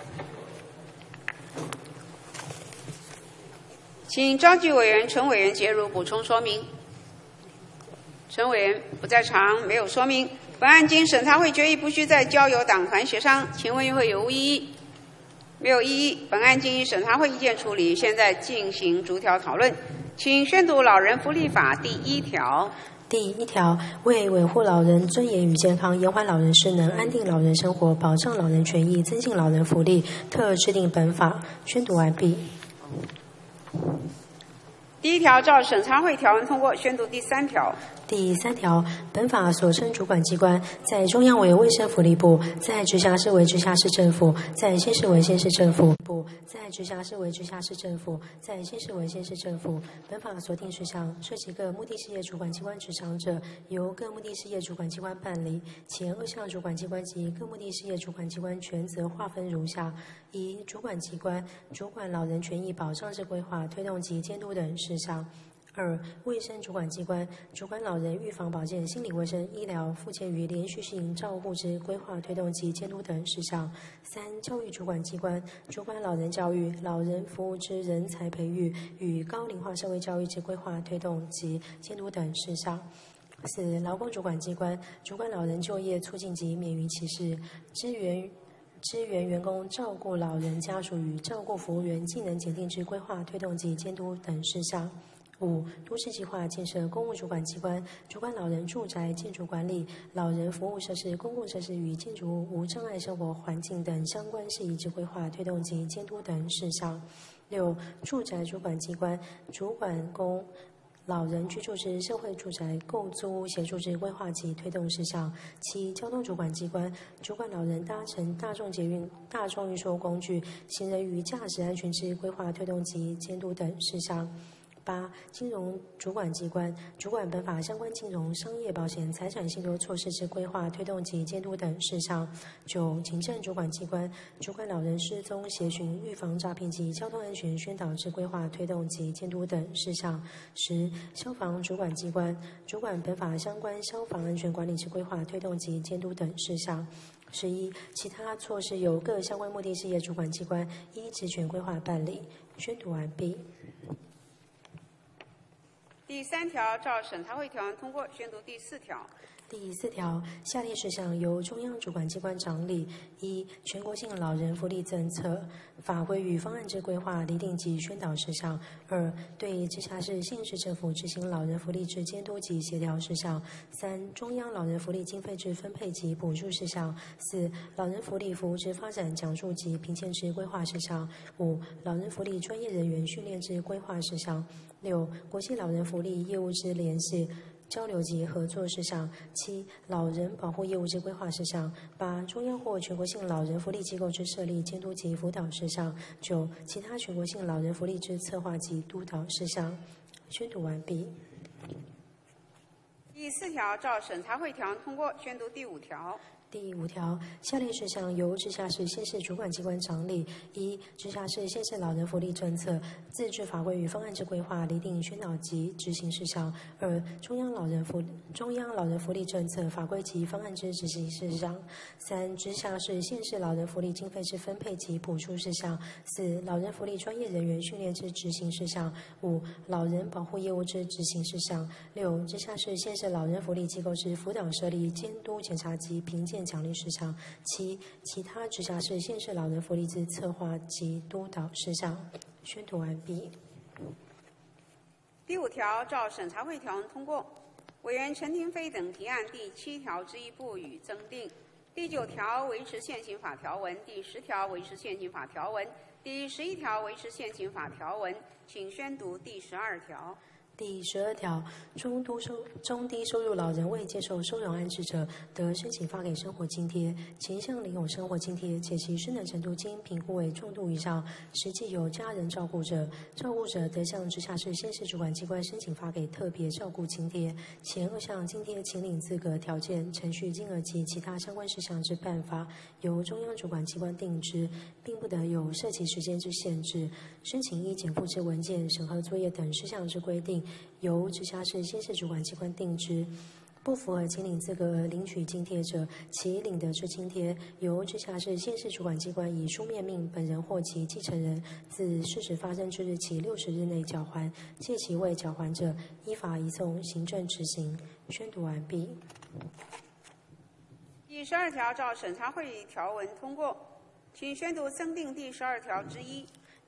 请召集委员陈委员洁如补充说明。陈委员不在场，没有说明。本案经审查会决议，不需再交由党团协商。请问院会有无异议？没有异议。本案经审查会意见处理，现在进行逐条讨论。请宣读《老人福利法》第1条。 第1条，为维护老人尊严与健康，延缓老人失能，安定老人生活，保障老人权益，增进老人福利，特制定本法。宣读完毕。 第1条照审查会条文通过，宣读第3条。 第3条，本法所称主管机关，在中央为卫生福利部，在直辖市为直辖市政府，在县市为县市政府部，在直辖市为直辖市政府，在县市为县市政府。本法所定事项，涉及各目的事业主管机关职掌者，由各目的事业主管机关办理。前2项主管机关及各目的事业主管机关权责划分如下：一、主管机关主管老人权益保障之规划、推动及监督等事项。2、卫生主管机关主管老人预防保健、心理卫生、医疗、复健与连续性照护之规划、推动及监督等事项。3、教育主管机关主管老人教育、老人服务之人才培育与高龄化社会教育之规划、推动及监督等事项。4、劳工主管机关主管老人就业促进及免于歧视，支援员工照顾老人家属与照顾服务员技能检定之规划、推动及监督等事项。5、都市计划建设公务主管机关主管老人住宅建筑管理、老人服务设施、公共设施与建筑物无障碍生活环境等相关事宜之规划、推动及监督等事项。6、住宅主管机关主管供老人居住之社会住宅购租协助之规划及推动事项。7、交通主管机关主管老人搭乘大众捷运、大众运输工具、行人与驾驶安全之规划、推动及监督等事项。8、金融主管机关主管本法相关金融、商业保险、财产信托措施之规划、推动及监督等事项。9、警政主管机关主管老人失踪协寻、预防诈骗及交通安全宣导之规划、推动及监督等事项。10、消防主管机关主管本法相关消防安全管理之规划、推动及监督等事项。11、其他措施由各相关目的事业主管机关依职权规划办理。宣读完毕。 第3条照审查会条文通过，宣读第4条。 第4条，下列事项由中央主管机关掌理：一、全国性老人福利政策、法规与方案之规划、拟定及宣导事项；二、对直辖市、县市政府执行老人福利之监督及协调事项；三、中央老人福利经费之分配及补助事项；四、老人福利服务之发展讲述及评鉴之规划事项；五、老人福利专业人员训练之规划事项；六、国际老人福利业务之联系交流及合作事项；七、老人保护业务之规划事项；八、中央或全国性老人福利机构之设立、监督及辅导事项；九、其他全国性老人福利之策划及督导事项。宣读完毕。 第4条照审查会条文通过，宣读第5条。 第5条，下列事项由直辖市、县市主管机关掌理：一、直辖市、县市老人福利政策、自治法规与方案之规划、拟定、宣导及执行事项；二、中央老人福利政策、法规及方案之执行事项；三、直辖市、县市老人福利经费之分配及补助事项；四、老人福利专业人员训练之执行事项；五、老人保护业务之执行事项；六、直辖市、县市老人福利机构之辅导设立、监督检查及评鉴奖励事项；七、其他直辖市、县市老人福利之策划及督导事项。宣读完毕。 第5条照审查会条文通过。委员陈廷飞等提案第7条之一部予增订。第9条维持现行法条文，第10条维持现行法条文，第11条维持现行法条文。请宣读第12条。 第12条，中低收入老人未接受收容安置者，得申请发给生活津贴，前项领有生活津贴，且其失能程度经评估为重度以上，实际有家人照顾者，照顾者得向直辖市、县市主管机关申请发给特别照顾津贴。前2项津贴请领资格条件、程序、金额及其他相关事项之办法，由中央主管机关定之，并不得有设期时间之限制。申请依减负之文件、审核作业等事项之规定，由直辖市、县市主管机关定之。不符合请领资格而领取津贴者，其领得之津贴，由直辖市、县市主管机关以书面命本人或其继承人，自事实发生之日起60日内缴还，届期未缴还者，依法移送行政执行。宣读完毕。 第12条照审查会条文通过，请宣读增订第12条之一。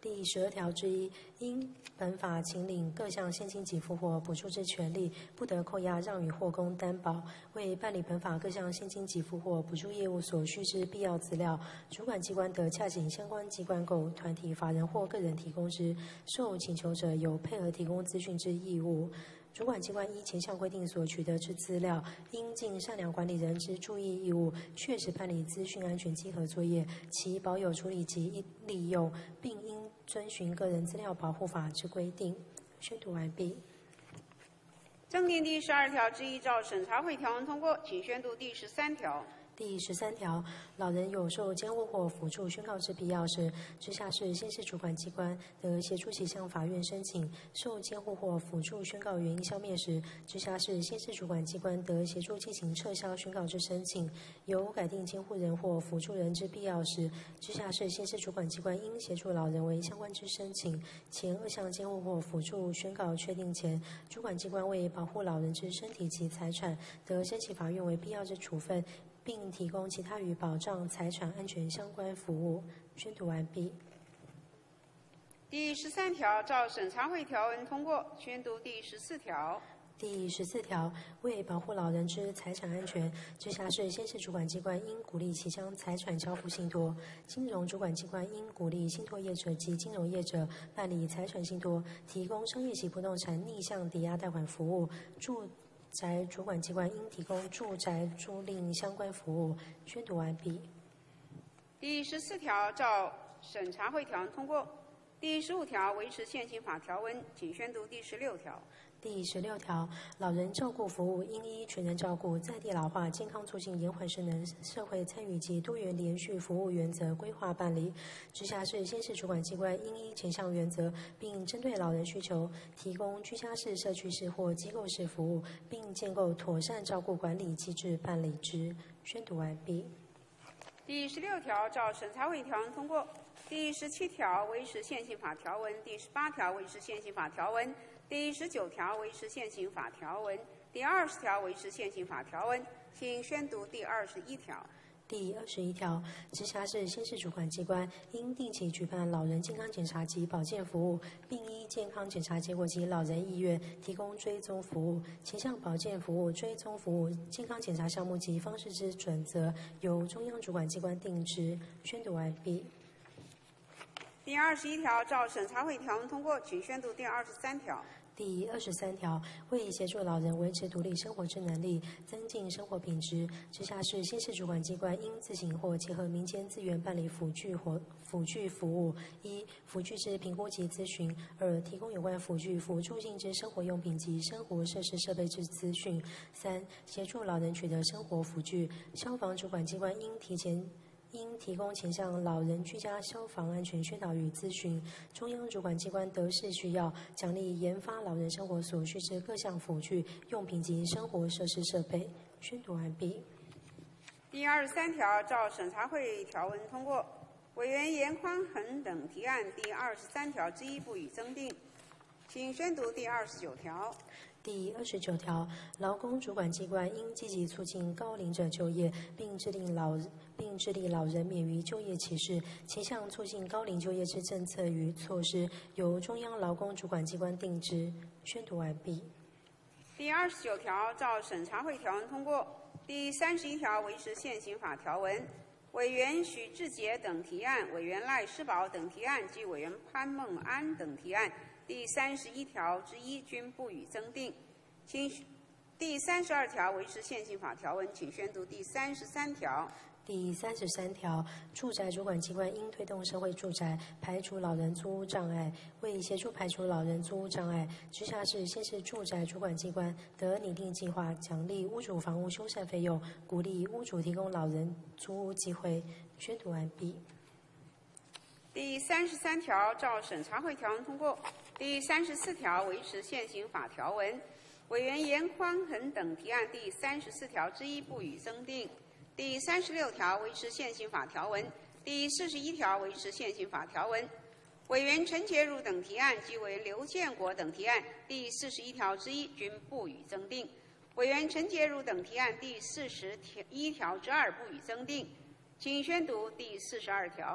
第12条之一，因本法请领各项现金给付或补助之权利，不得扣押、让与或供担保。为办理本法各项现金给付或补助业务所需之必要资料，主管机关得洽请相关机关构、团体、法人或个人提供之，受请求者有配合提供资讯之义务。主管机关依前项规定所取得之资料，应尽善良管理人之注意义务，确实办理资讯安全稽核作业，其保有处理及利用，并应遵循个人资料保护法之规定。宣读完毕。 正定第12条之一照审查会条文通过，请宣读第13条。 第13条，老人有受监护或辅助宣告之必要时，直辖市县市主管机关得协助其向法院申请；受监护或辅助宣告原因消灭时，直辖市县市主管机关得协助进行撤销宣告之申请。有改定监护人或辅助人之必要时，直辖市县市主管机关应协助老人为相关之申请。前2项监护或辅助宣告确定前，主管机关为保护老人之身体及财产，得申请法院为必要之处分，并提供其他与保障财产安全相关服务。宣读完毕。 第13条照审查会条文通过，宣读第14条。 第14条，为保护老人之财产安全，直辖市县市主管机关应鼓励其将财产交付信托；金融主管机关应鼓励信托业者及金融业者办理财产信托，提供商业及不动产逆向抵押贷款服务。住宅主管机关应提供住宅租赁相关服务。宣读完毕。 第14条照审查会条文通过。第15条维持现行法条文，请宣读第16条。 第16条，老人照顾服务应依全人照顾、在地老化、健康促进、延缓失能、社会参与及多元连续服务原则规划办理。直辖市县市主管机关应依前项原则，并针对老人需求，提供居家式、社区式或机构式服务，并建构妥善照顾管理机制办理之。宣读完毕。 第16条照审查会条文通过。第17条维持现行法条文，第18条维持现行法条文，第19条维持现行法条文，第20条维持现行法条文，请宣读第21条。 第21条，直辖市县市主管机关应定期举办老人健康检查及保健服务，并依健康检查结果及老人意愿提供追踪服务。前项保健服务、追踪服务、健康检查项目及方式之准则，由中央主管机关定之。宣读完毕。 第21条照审查会条文通过，请宣读第23条。 第23条，为协助老人维持独立生活之能力，增进生活品质，直辖市县市主管机关应自行或结合民间资源办理辅具服务：一、辅具之评估及咨询；二、提供有关辅具辅助性之生活用品及生活设施设备之资讯；三、协助老人取得生活辅具。消防主管机关应提供前项老人居家消防安全宣导与咨询。中央主管机关得视需要，奖励研发老人生活所需之各项辅具、用品及生活设施设备。宣读完毕。 第23条照审查会条文通过。委员严宽恒等提案第23条之一不予增订，请宣读第29条。 第29条，劳工主管机关应积极促进高龄者就业，并致力老人免于就业歧视。前项促进高龄就业之政策与措施，由中央劳工主管机关定之。宣读完毕。 第29条照审查会条文通过。第31条维持现行法条文。委员许志杰等提案、委员赖世宝等提案及委员潘孟安等提案第31条之一均不予增订。请第32条维持现行法条文，请宣读第33条。 第33条，住宅主管机关应推动社会住宅，排除老人租屋障碍。为协助排除老人租屋障碍，直辖市县市住宅主管机关得拟定计划，奖励屋主房屋修缮费用，鼓励屋主提供老人租屋机会。宣读完毕。 第33条照审查会条文通过。第34条维持现行法条文。委员严宽恒等提案第34条之一不予增订。第36条维持现行法条文。第41条维持现行法条文。委员陈洁如等提案及委员刘建国等提案第41条之一均不予增订。委员陈洁如等提案第41条之二不予增订。请宣读第42条。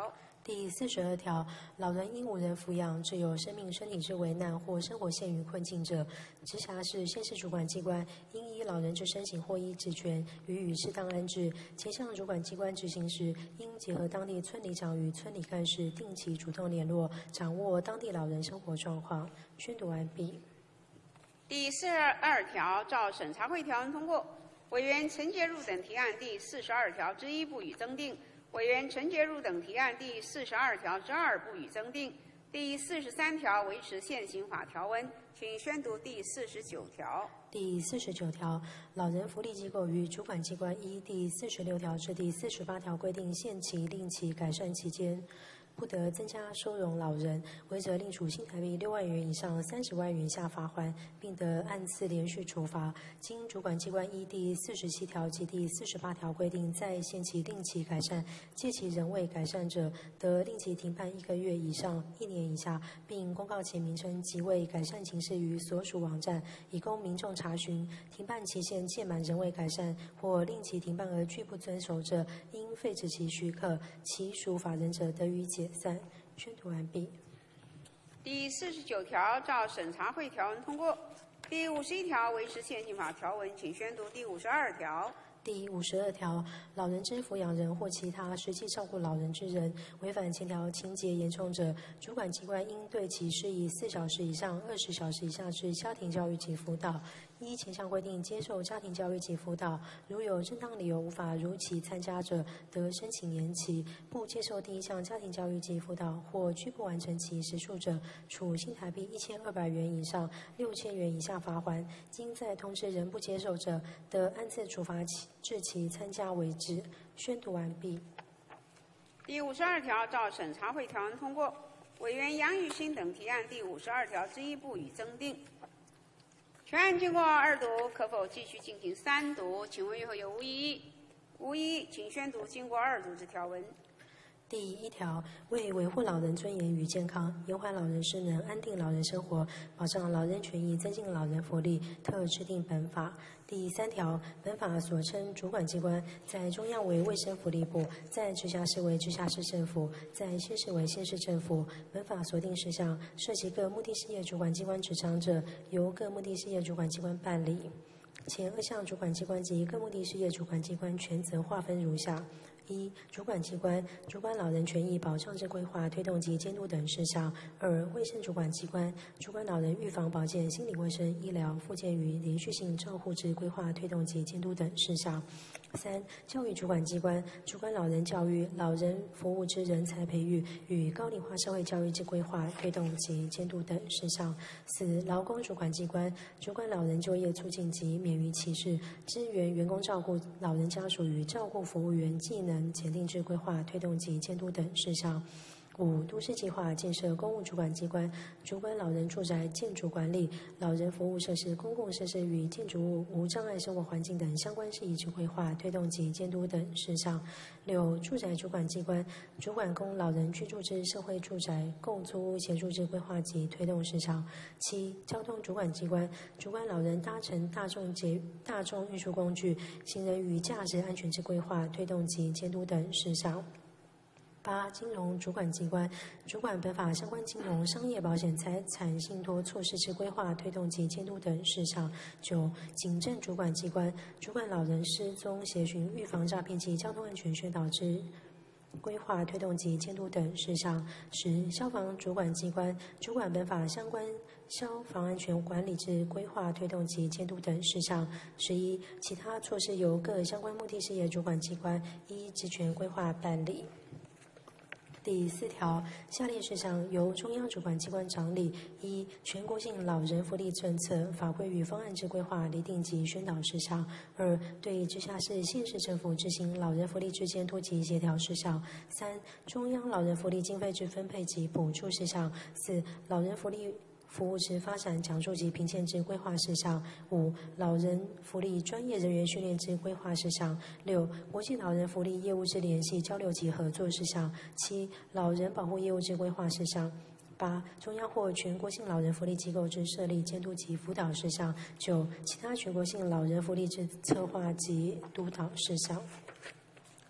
第42条，老人因无人抚养，致有生命、身体之危难或生活陷于困境者，直辖市、县市主管机关应依老人之身形或依职权予以适当安置。前项主管机关执行时，应结合当地村里长与村里干事定期主动联络，掌握当地老人生活状况。宣读完毕。 第42条照审查会条文通过。委员陈洁如等提案第42条之1不予增订。委员陈洁如等提案第42条之2不予增订。第43条维持现行法条文，请宣读第49条。 第49条，老人福利机构于主管机关依第46条至第48条规定限期、令期、改善期间，不得增加收容老人，违者另处新台币6万元以上30万元以下罚锾，并得按次连续处罚。经主管机关依第47条及第48条规定再限期、令期改善，届期仍未改善者，得令其停办1个月以上1年以下，并公告其名称及未改善情事于所属网站，以供民众查询。停办期限届满仍未改善，或令其停办而拒不遵守者，应废止其许可，其属法人者得予解散。宣读完毕。 第49条照审查会条文通过。第51条维持现行法条文，请宣读第52条。 第52条，老人之抚养人或其他实际照顾老人之人，违反前条情节严重者，主管机关应对其施以4小时以上20小时以下之家庭教育及辅导，依前项规定接受家庭教育及辅导。如有正当理由无法如期参加者，得申请延期。不接受第1项家庭教育及辅导或拒不完成其时数者，处新台币1200元以上6000元以下罚锾。经再通知仍不接受者，得按次处罚至其参加为止。宣读完毕。 第52条照审查会条文通过。委员杨玉兴等提案第52条之1不予增订。全案经过2读，可否继续进行3读？请问与会有无异议？无异议，请宣读经过2读之条文。 第1条，为维护老人尊严与健康，延缓老人失能，安定老人生活，保障老人权益，增进老人福利，特制定本法。第3条，本法所称主管机关，在中央为卫生福利部，在直辖市为直辖市政府，在县市为县市政府。本法所定事项，涉及各目的事业主管机关职掌者，由各目的事业主管机关办理。前2项主管机关及各目的事业主管机关权责划分如下：1、主管机关主管老人权益保障之规划、推动及监督等事项；2、卫生主管机关主管老人预防保健、心理卫生、医疗、复健与连续性照护之规划、推动及监督等事项；3、教育主管机关主管老人教育、老人服务之人才培育与高龄化社会教育之规划、推动及监督等事项；4、劳工主管机关主管老人就业促进及免于歧视，支援员工照顾老人家属与照顾服务员技能检定之规划、推动及监督等事项。5、都市计划建设公务主管机关主管老人住宅建筑管理、老人服务设施、公共设施与建筑物无障碍生活环境等相关事宜之规划、推动及监督等事项。6、住宅主管机关主管供老人居住之社会住宅共租屋协助之规划及推动事项。7、交通主管机关主管老人搭乘大众运输工具、行人与驾驶安全之规划、推动及监督等事项。8、金融主管机关主管本法相关金融、商业保险、财产信托措施之规划、推动及监督等事项。9、警政主管机关主管老人失踪协寻、预防诈骗及交通安全宣导之规划、推动及监督等事项。10、消防主管机关主管本法相关消防安全管理之规划、推动及监督等事项。11、其他措施由各相关目的事业主管机关依职权规划办理。第4条，下列事项由中央主管机关掌理： 1、全国性老人福利政策、法规与方案之规划、拟定及宣导事项； 2、对直辖市、县市政府执行老人福利之监督及协调事项； 3、中央老人福利经费之分配及补助事项； 4、老人福利服务之发展、奖助及评鉴之规划事项； 5、老人福利专业人员训练之规划事项； 6、国际老人福利业务之联系、交流及合作事项； 7、老人保护业务之规划事项； 8、中央或全国性老人福利机构之设立、监督及辅导事项； 9、其他全国性老人福利之策划及督导事项。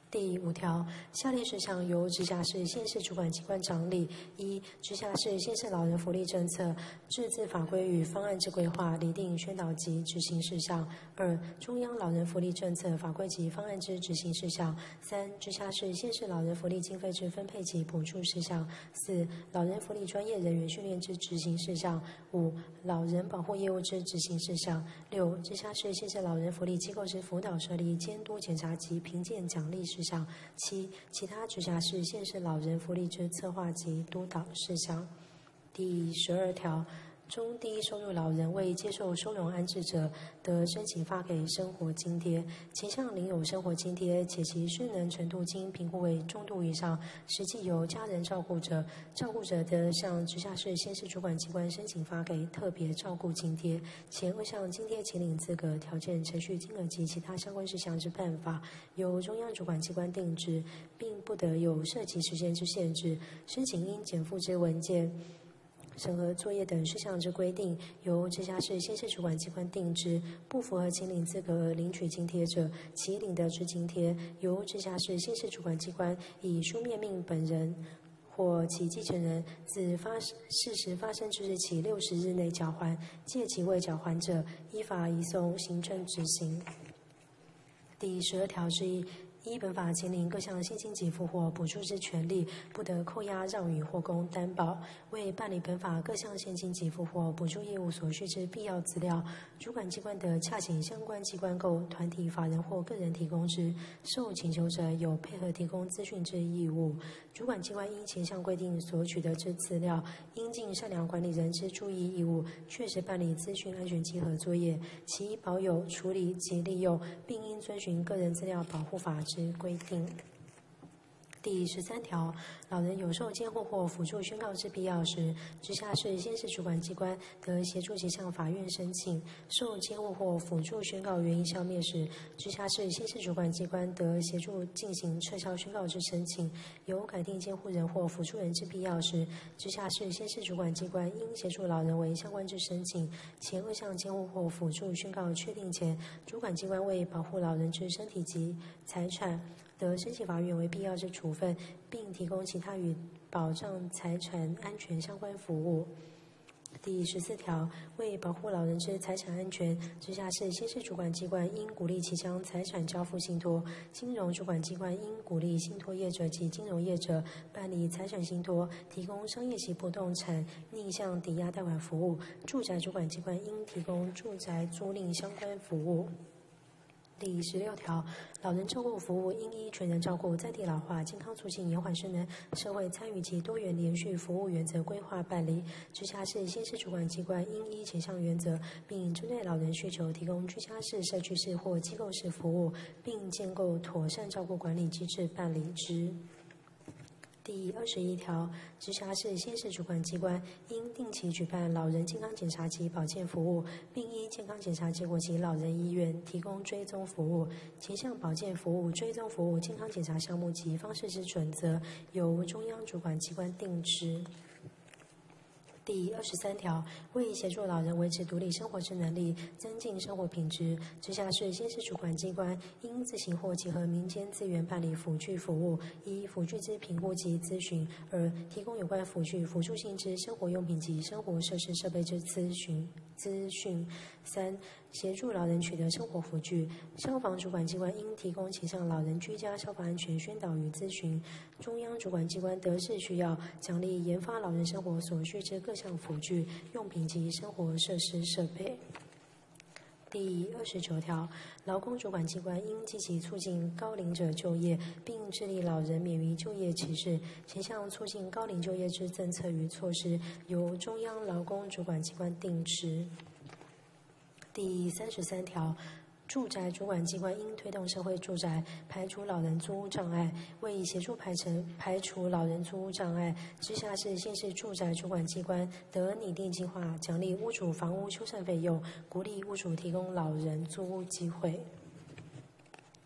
第5条，下列事项由直辖市、县市主管机关掌理：一、直辖市、县市老人福利政策、制定法规与方案之规划、拟定、宣导及执行事项；二、中央老人福利政策、法规及方案之执行事项；三、直辖市、县市老人福利经费之分配及补助事项；四、老人福利专业人员训练之执行事项；五、老人保护业务之执行事项；六、直辖市、县市老人福利机构之辅导设立、监督检查及评鉴奖励事项；七、其他直辖市、县市老人福利之策划及督导事项。第12条，中低收入老人未接受收容安置者，得申请发给生活津贴。前项领有生活津贴，且其失能程度经评估为中度以上，实际由家人照顾者，照顾者得向直辖市、县市主管机关申请发给特别照顾津贴。前2项津贴请领资格、条件、程序、金额及其他相关事项之办法，由中央主管机关定之，并不得有涉及时间之限制。申请应减负之文件、审核作业等事项之规定，由直辖市、县市主管机关定之。不符合请领资格而领取津贴者，其领得之津贴，由直辖市、县市主管机关以书面命本人或其继承人自事实发生之日起60日内缴还，届期未缴还者，依法移送行政执行。第12条之一。依本法请领各项现金给付或补助之权利，不得扣押、让与或供担保。为办理本法各项现金给付或补助业务所需之必要资料，主管机关得洽请相关机关构、团体、法人或个人提供之，受请求者有配合提供资讯之义务。主管机关因前项规定所取得之资料，应尽善良管理人之注意义务，确实办理资讯安全稽核作业，其保有、处理及利用，并应遵循个人资料保护法之规定。第13条，老人有受监护或辅助宣告之必要时，直辖市、县市主管机关得协助其向法院申请。受监护或辅助宣告原因消灭时，直辖市、县市主管机关得协助进行撤销宣告之申请。有改定监护人或辅助人之必要时，直辖市、县市主管机关应协助老人为相关之申请。前2项监护或辅助宣告确定前，主管机关为保护老人之身体及财产，得申请法院为必要之处分，并提供其他与保障财产安全相关服务。第14条，为保护老人之财产安全，直辖市、县市主管机关应鼓励其将财产交付信托；金融主管机关应鼓励信托业者及金融业者办理财产信托，提供商业及不动产逆向抵押贷款服务；住宅主管机关应提供住宅租赁相关服务。第16条，老人照顾服务应依全人照顾、在地老化、健康促进、延缓失能、社会参与及多元连续服务原则规划办理。直辖市、县市主管机关应依前项原则，并针对老人需求提供居家式、社区式或机构式服务，并建构妥善照顾管理机制办理之。第21条，直辖市、县市主管机关应定期举办老人健康检查及保健服务，并依健康检查结果及老人意愿提供追踪服务。前项保健服务、追踪服务、健康检查项目及方式之准则，由中央主管机关定之。第23条，为协助老人维持独立生活之能力，增进生活品质，直辖市、县市主管机关应自行或结合民间资源办理辅具服务，依辅具之评估及咨询而提供有关辅具、辅助性之生活用品及生活设施设备之资讯。3、协助老人取得生活辅具，消防主管机关应提供前项老人居家消防安全宣导与咨询。中央主管机关得视需要，奖励研发老人生活所需之各项辅具、用品及生活设施设备。第29条，劳工主管机关应积极促进高龄者就业，并致力老人免于就业歧视。前项促进高龄就业之政策与措施，由中央劳工主管机关定之。第33条，住宅主管机关应推动社会住宅，排除老人租屋障碍。为协助排除老人租屋障碍，直辖市、县市住宅主管机关得拟定计划，奖励屋主房屋修缮费用，鼓励屋主提供老人租屋机会。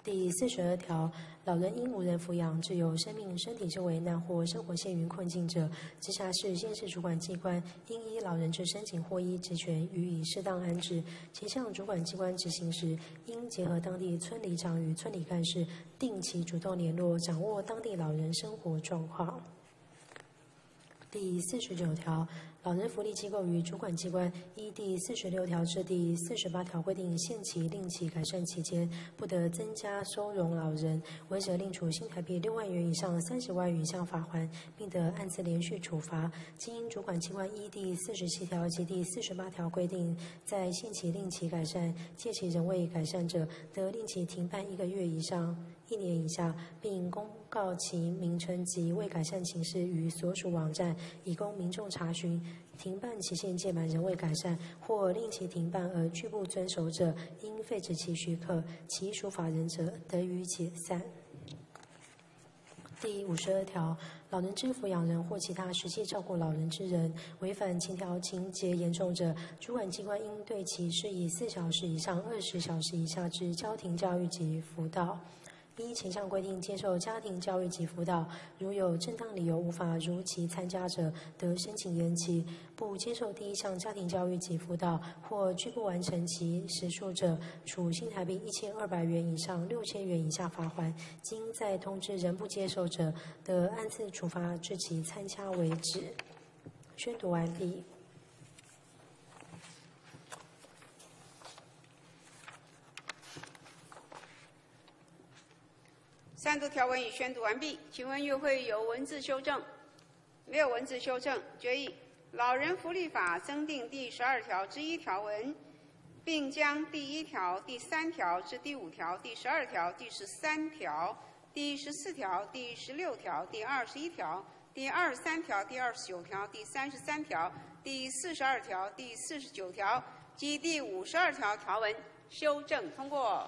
第42条，老人因无人抚养，致有生命、身体之危难或生活陷于困境者，直辖市、县市主管机关应依老人之申请或依职权予以适当安置。其向主管机关执行时，应结合当地村里长与村里干事，定期主动联络，掌握当地老人生活状况。第49条，老人福利机构与主管机关依第46条至第48条规定限期、令其改善期间，不得增加收容老人，违者另处新台币6万元以上30万元以下罚锾，并得按次连续处罚。经主管机关依第47条及第48条规定，在限期、令其改善、届期仍未改善者，得令其停办1个月以上1年以下，并公告其名称及未改善情事于所属网站，以供民众查询。停办期限届满仍未改善，或令其停办而拒不遵守者，应废止其许可，其属法人者得予解散。第52条，老人之抚养人或其他实际照顾老人之人，违反前条情节严重者，主管机关应对其施以4小时以上20小时以下之家庭教育及辅导。依前项规定接受家庭教育及辅导，如有正当理由无法如期参加者，得申请延期；不接受第一项家庭教育及辅导或拒不完成其时数者，处新台币1200元以上6000元以下罚锾；经再通知仍不接受者，得按次处罚至其参加为止。宣读完毕。 3读条文已宣读完毕，请问与会有文字修正？没有文字修正，决议老人福利法增订第12条之1条文，并将第1条、第3条至第5条、第12条、第13条、第14条、第16条、第21条、第23条、第29条、第33条、第42条、第49条及第52条条文修正通过。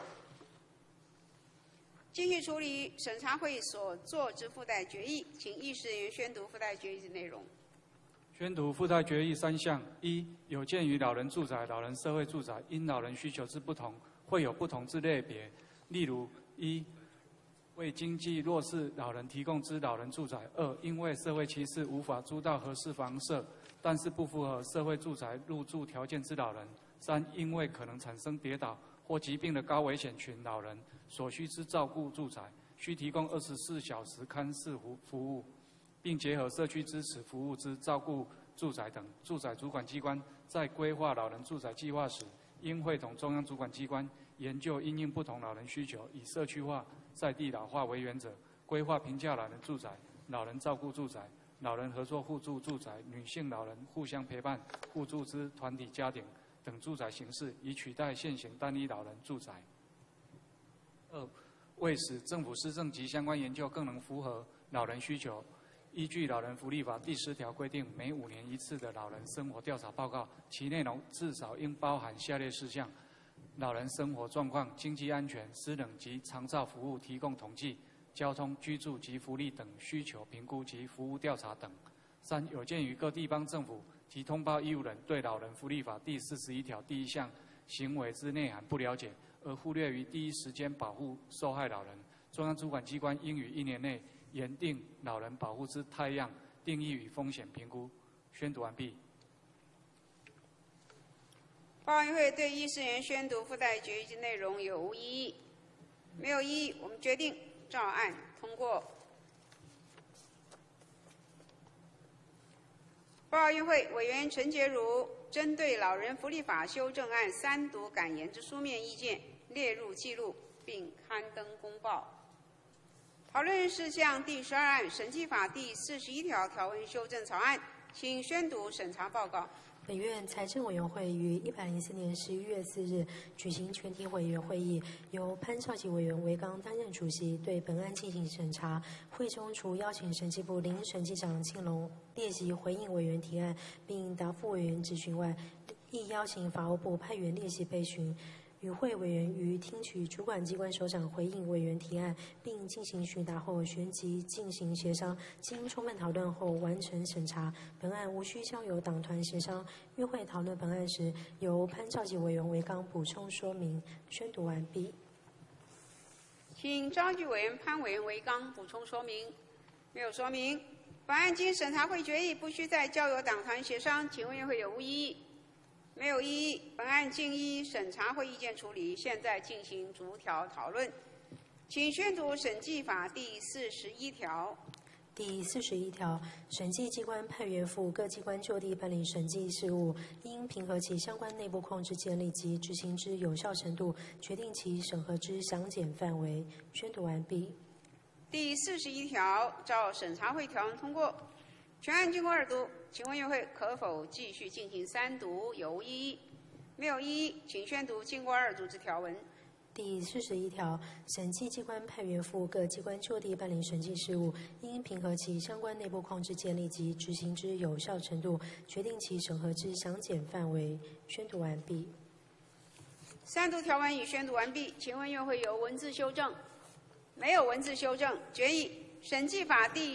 继续处理审查会所作之附带决议，请议事人员宣读附带决议之内容。 宣读附带决议3项：一、有鉴于老人住宅、老人社会住宅因老人需求之不同，会有不同之类别，例如一、为经济弱势老人提供之老人住宅；二、因为社会歧视无法租到合适房舍，但是不符合社会住宅入住条件之老人；三、因为可能产生跌倒或疾病的高危险群老人所需之照顾住宅，需提供24小时看视服务，并结合社区支持服务之照顾住宅等。住宅主管机关在规划老人住宅计划时，应会同中央主管机关研究因应不同老人需求，以社区化、在地老化为原则，规划平价老人住宅、老人照顾住宅、老人合作互助住宅、女性老人互相陪伴互助之团体家庭等住宅形式，以取代现行单一老人住宅。二、为使政府施政及相关研究更能符合老人需求，依据《老人福利法》第10条规定，每5年1次的老人生活调查报告，其内容至少应包含下列事项：老人生活状况、经济安全、失能及长照服务提供统计、交通、居住及福利等需求评估及服务调查等。三、有鉴于各地方政府及通报义务人对《老人福利法》第41条第1项行为之内涵不了解，而忽略于第一时间保护受害老人，中央主管机关应于1年内研定老人保护之态样、定义与风险评估。宣读完毕。 报告委员会对议事人员宣读附带决议之内容有无异议？没有异议，我们决定照案通过。报告委员会委员陈洁如针对《老人福利法》修正案3读感言之书面意见列入记录，并刊登公报。讨论事项第12案审计法第41条条文修正草案，请宣读审查报告。 本院财政委员会于104年11月4日举行全体委员会议，由潘少吉委员为纲担任主席，对本案进行审查。会中除邀请审计部临审计长庆龙列席回应委员提案，并答复委员质询外，亦邀请法务部派员列席备询。与会委员于听取主管机关首长回应委员提案，并进行询答后，旋即进行协商，经充分讨论后完成审查。本案无需交由党团协商。与会讨论本案时，由潘兆吉委员为纲补充说明。宣读完毕。 请召集委员潘委员为纲补充说明。没有说明。本案经审查会决议，不需再交由党团协商，请问议会有无异议？没有异议。本案经依审查会意见处理，现在进行逐条讨论。请宣读审计法第41条。 第41条，审计机关派员赴各机关就地办理审计事务，应评核其相关内部控制建立及执行之有效程度，决定其审核之详减范围。宣读完毕。 第41条，照审查会条文通过。全案经过二读，请问议会可否继续进行三读？有无异议？没有异议，请宣读经过二读之条文。 第41条，审计机关派员赴各机关就地办理审计事务，应评核其相关内部控制建立及执行之有效程度，决定其审核之详减范围。宣读完毕。 三读条文已宣读完毕，请问议会有文字修正？没有文字修正，决议审计法第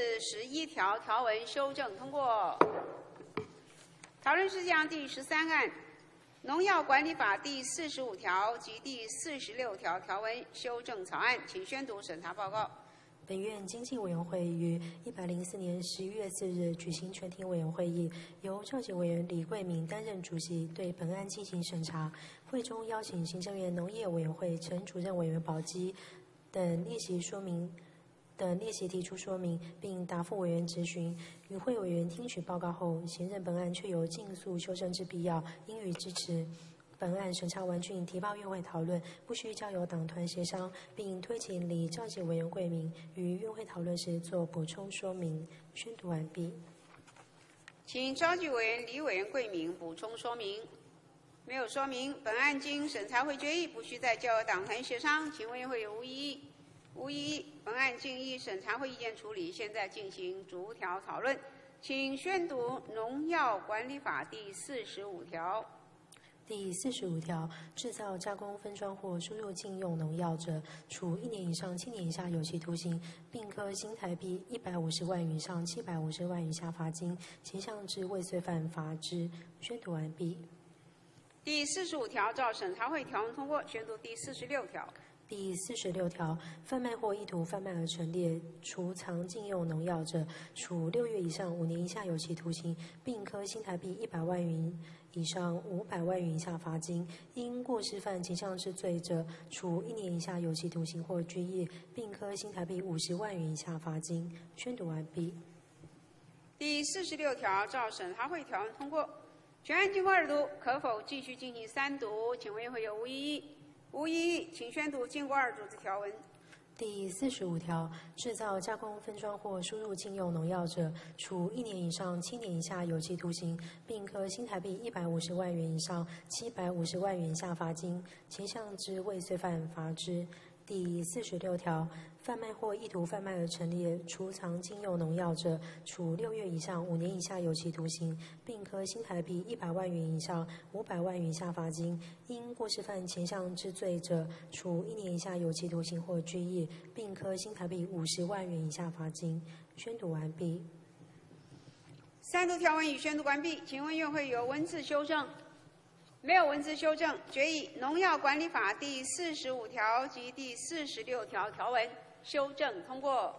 41条条文修正通过。讨论事项第13案。农药管理法第45条及第46条条文修正草案，请宣读审查报告。 本院经济委员会于104年11月4日举行全体委员会议，由召集委员李桂明担任主席，对本案进行审查。会中邀请行政院农业委员会陈主任委员宝基等列席提出说明，并答复委员质询。与会委员听取报告后，显认本案确有尽速修正之必要，应予支持。本案审查完竣，提报院会讨论，不需交由党团协商，并推请李召集委员桂明于院会讨论时做补充说明。宣读完毕。 请召集委员李委员桂明补充说明。没有说明。本案经审查会决议，不需再交由党团协商，请问议会有无异议？无异议。本案经依审查会意见处理，现在进行逐条讨论。请宣读农药管理法第45条。 第45条，制造、加工、分装或输入禁用农药者，处1年以上7年以下有期徒刑，并科新台币150万元以上750万元以下罚金，其项之未遂犯罚之。宣读完毕。 第45条，照审查会条文通过。宣读第46条。 第46条，贩卖或意图贩卖而陈列、储藏禁用农药者，处6月以上5年以下有期徒刑，并科新台币100万元以上500万元以下罚金；因过失犯前项之罪者，处1年以下有期徒刑或拘役，并科新台币50万元以下罚金。宣读完毕。 第46条，照审查会条文通过。全案经过二读，可否继续进行三读？请问议会有无异议？无异议，请宣读经过二读之条文。 第45条，制造、加工、分装或输入禁用农药者，处1年以上7年以下有期徒刑，并科新台币150万元以上750万元以下罚金，前项之未遂犯罚之。第46条，贩卖或意图贩卖而陈列、储藏禁用农药者，处6月以上5年以下有期徒刑，并科新台币100万元以上500万元以下罚金；因过失犯前项之罪者，处1年以下有期徒刑或拘役，并科新台币50万元以下罚金。宣读完毕。 三读条文已宣读完毕，请问院会有文字修正？没有文字修正，决议农药管理法第45条及第46条条文修正通过。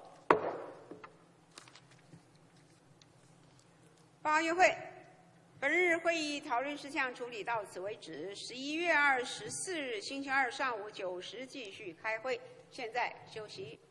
报告院会，本日会议讨论事项处理到此为止。11月24日星期二上午9时继续开会，现在休息。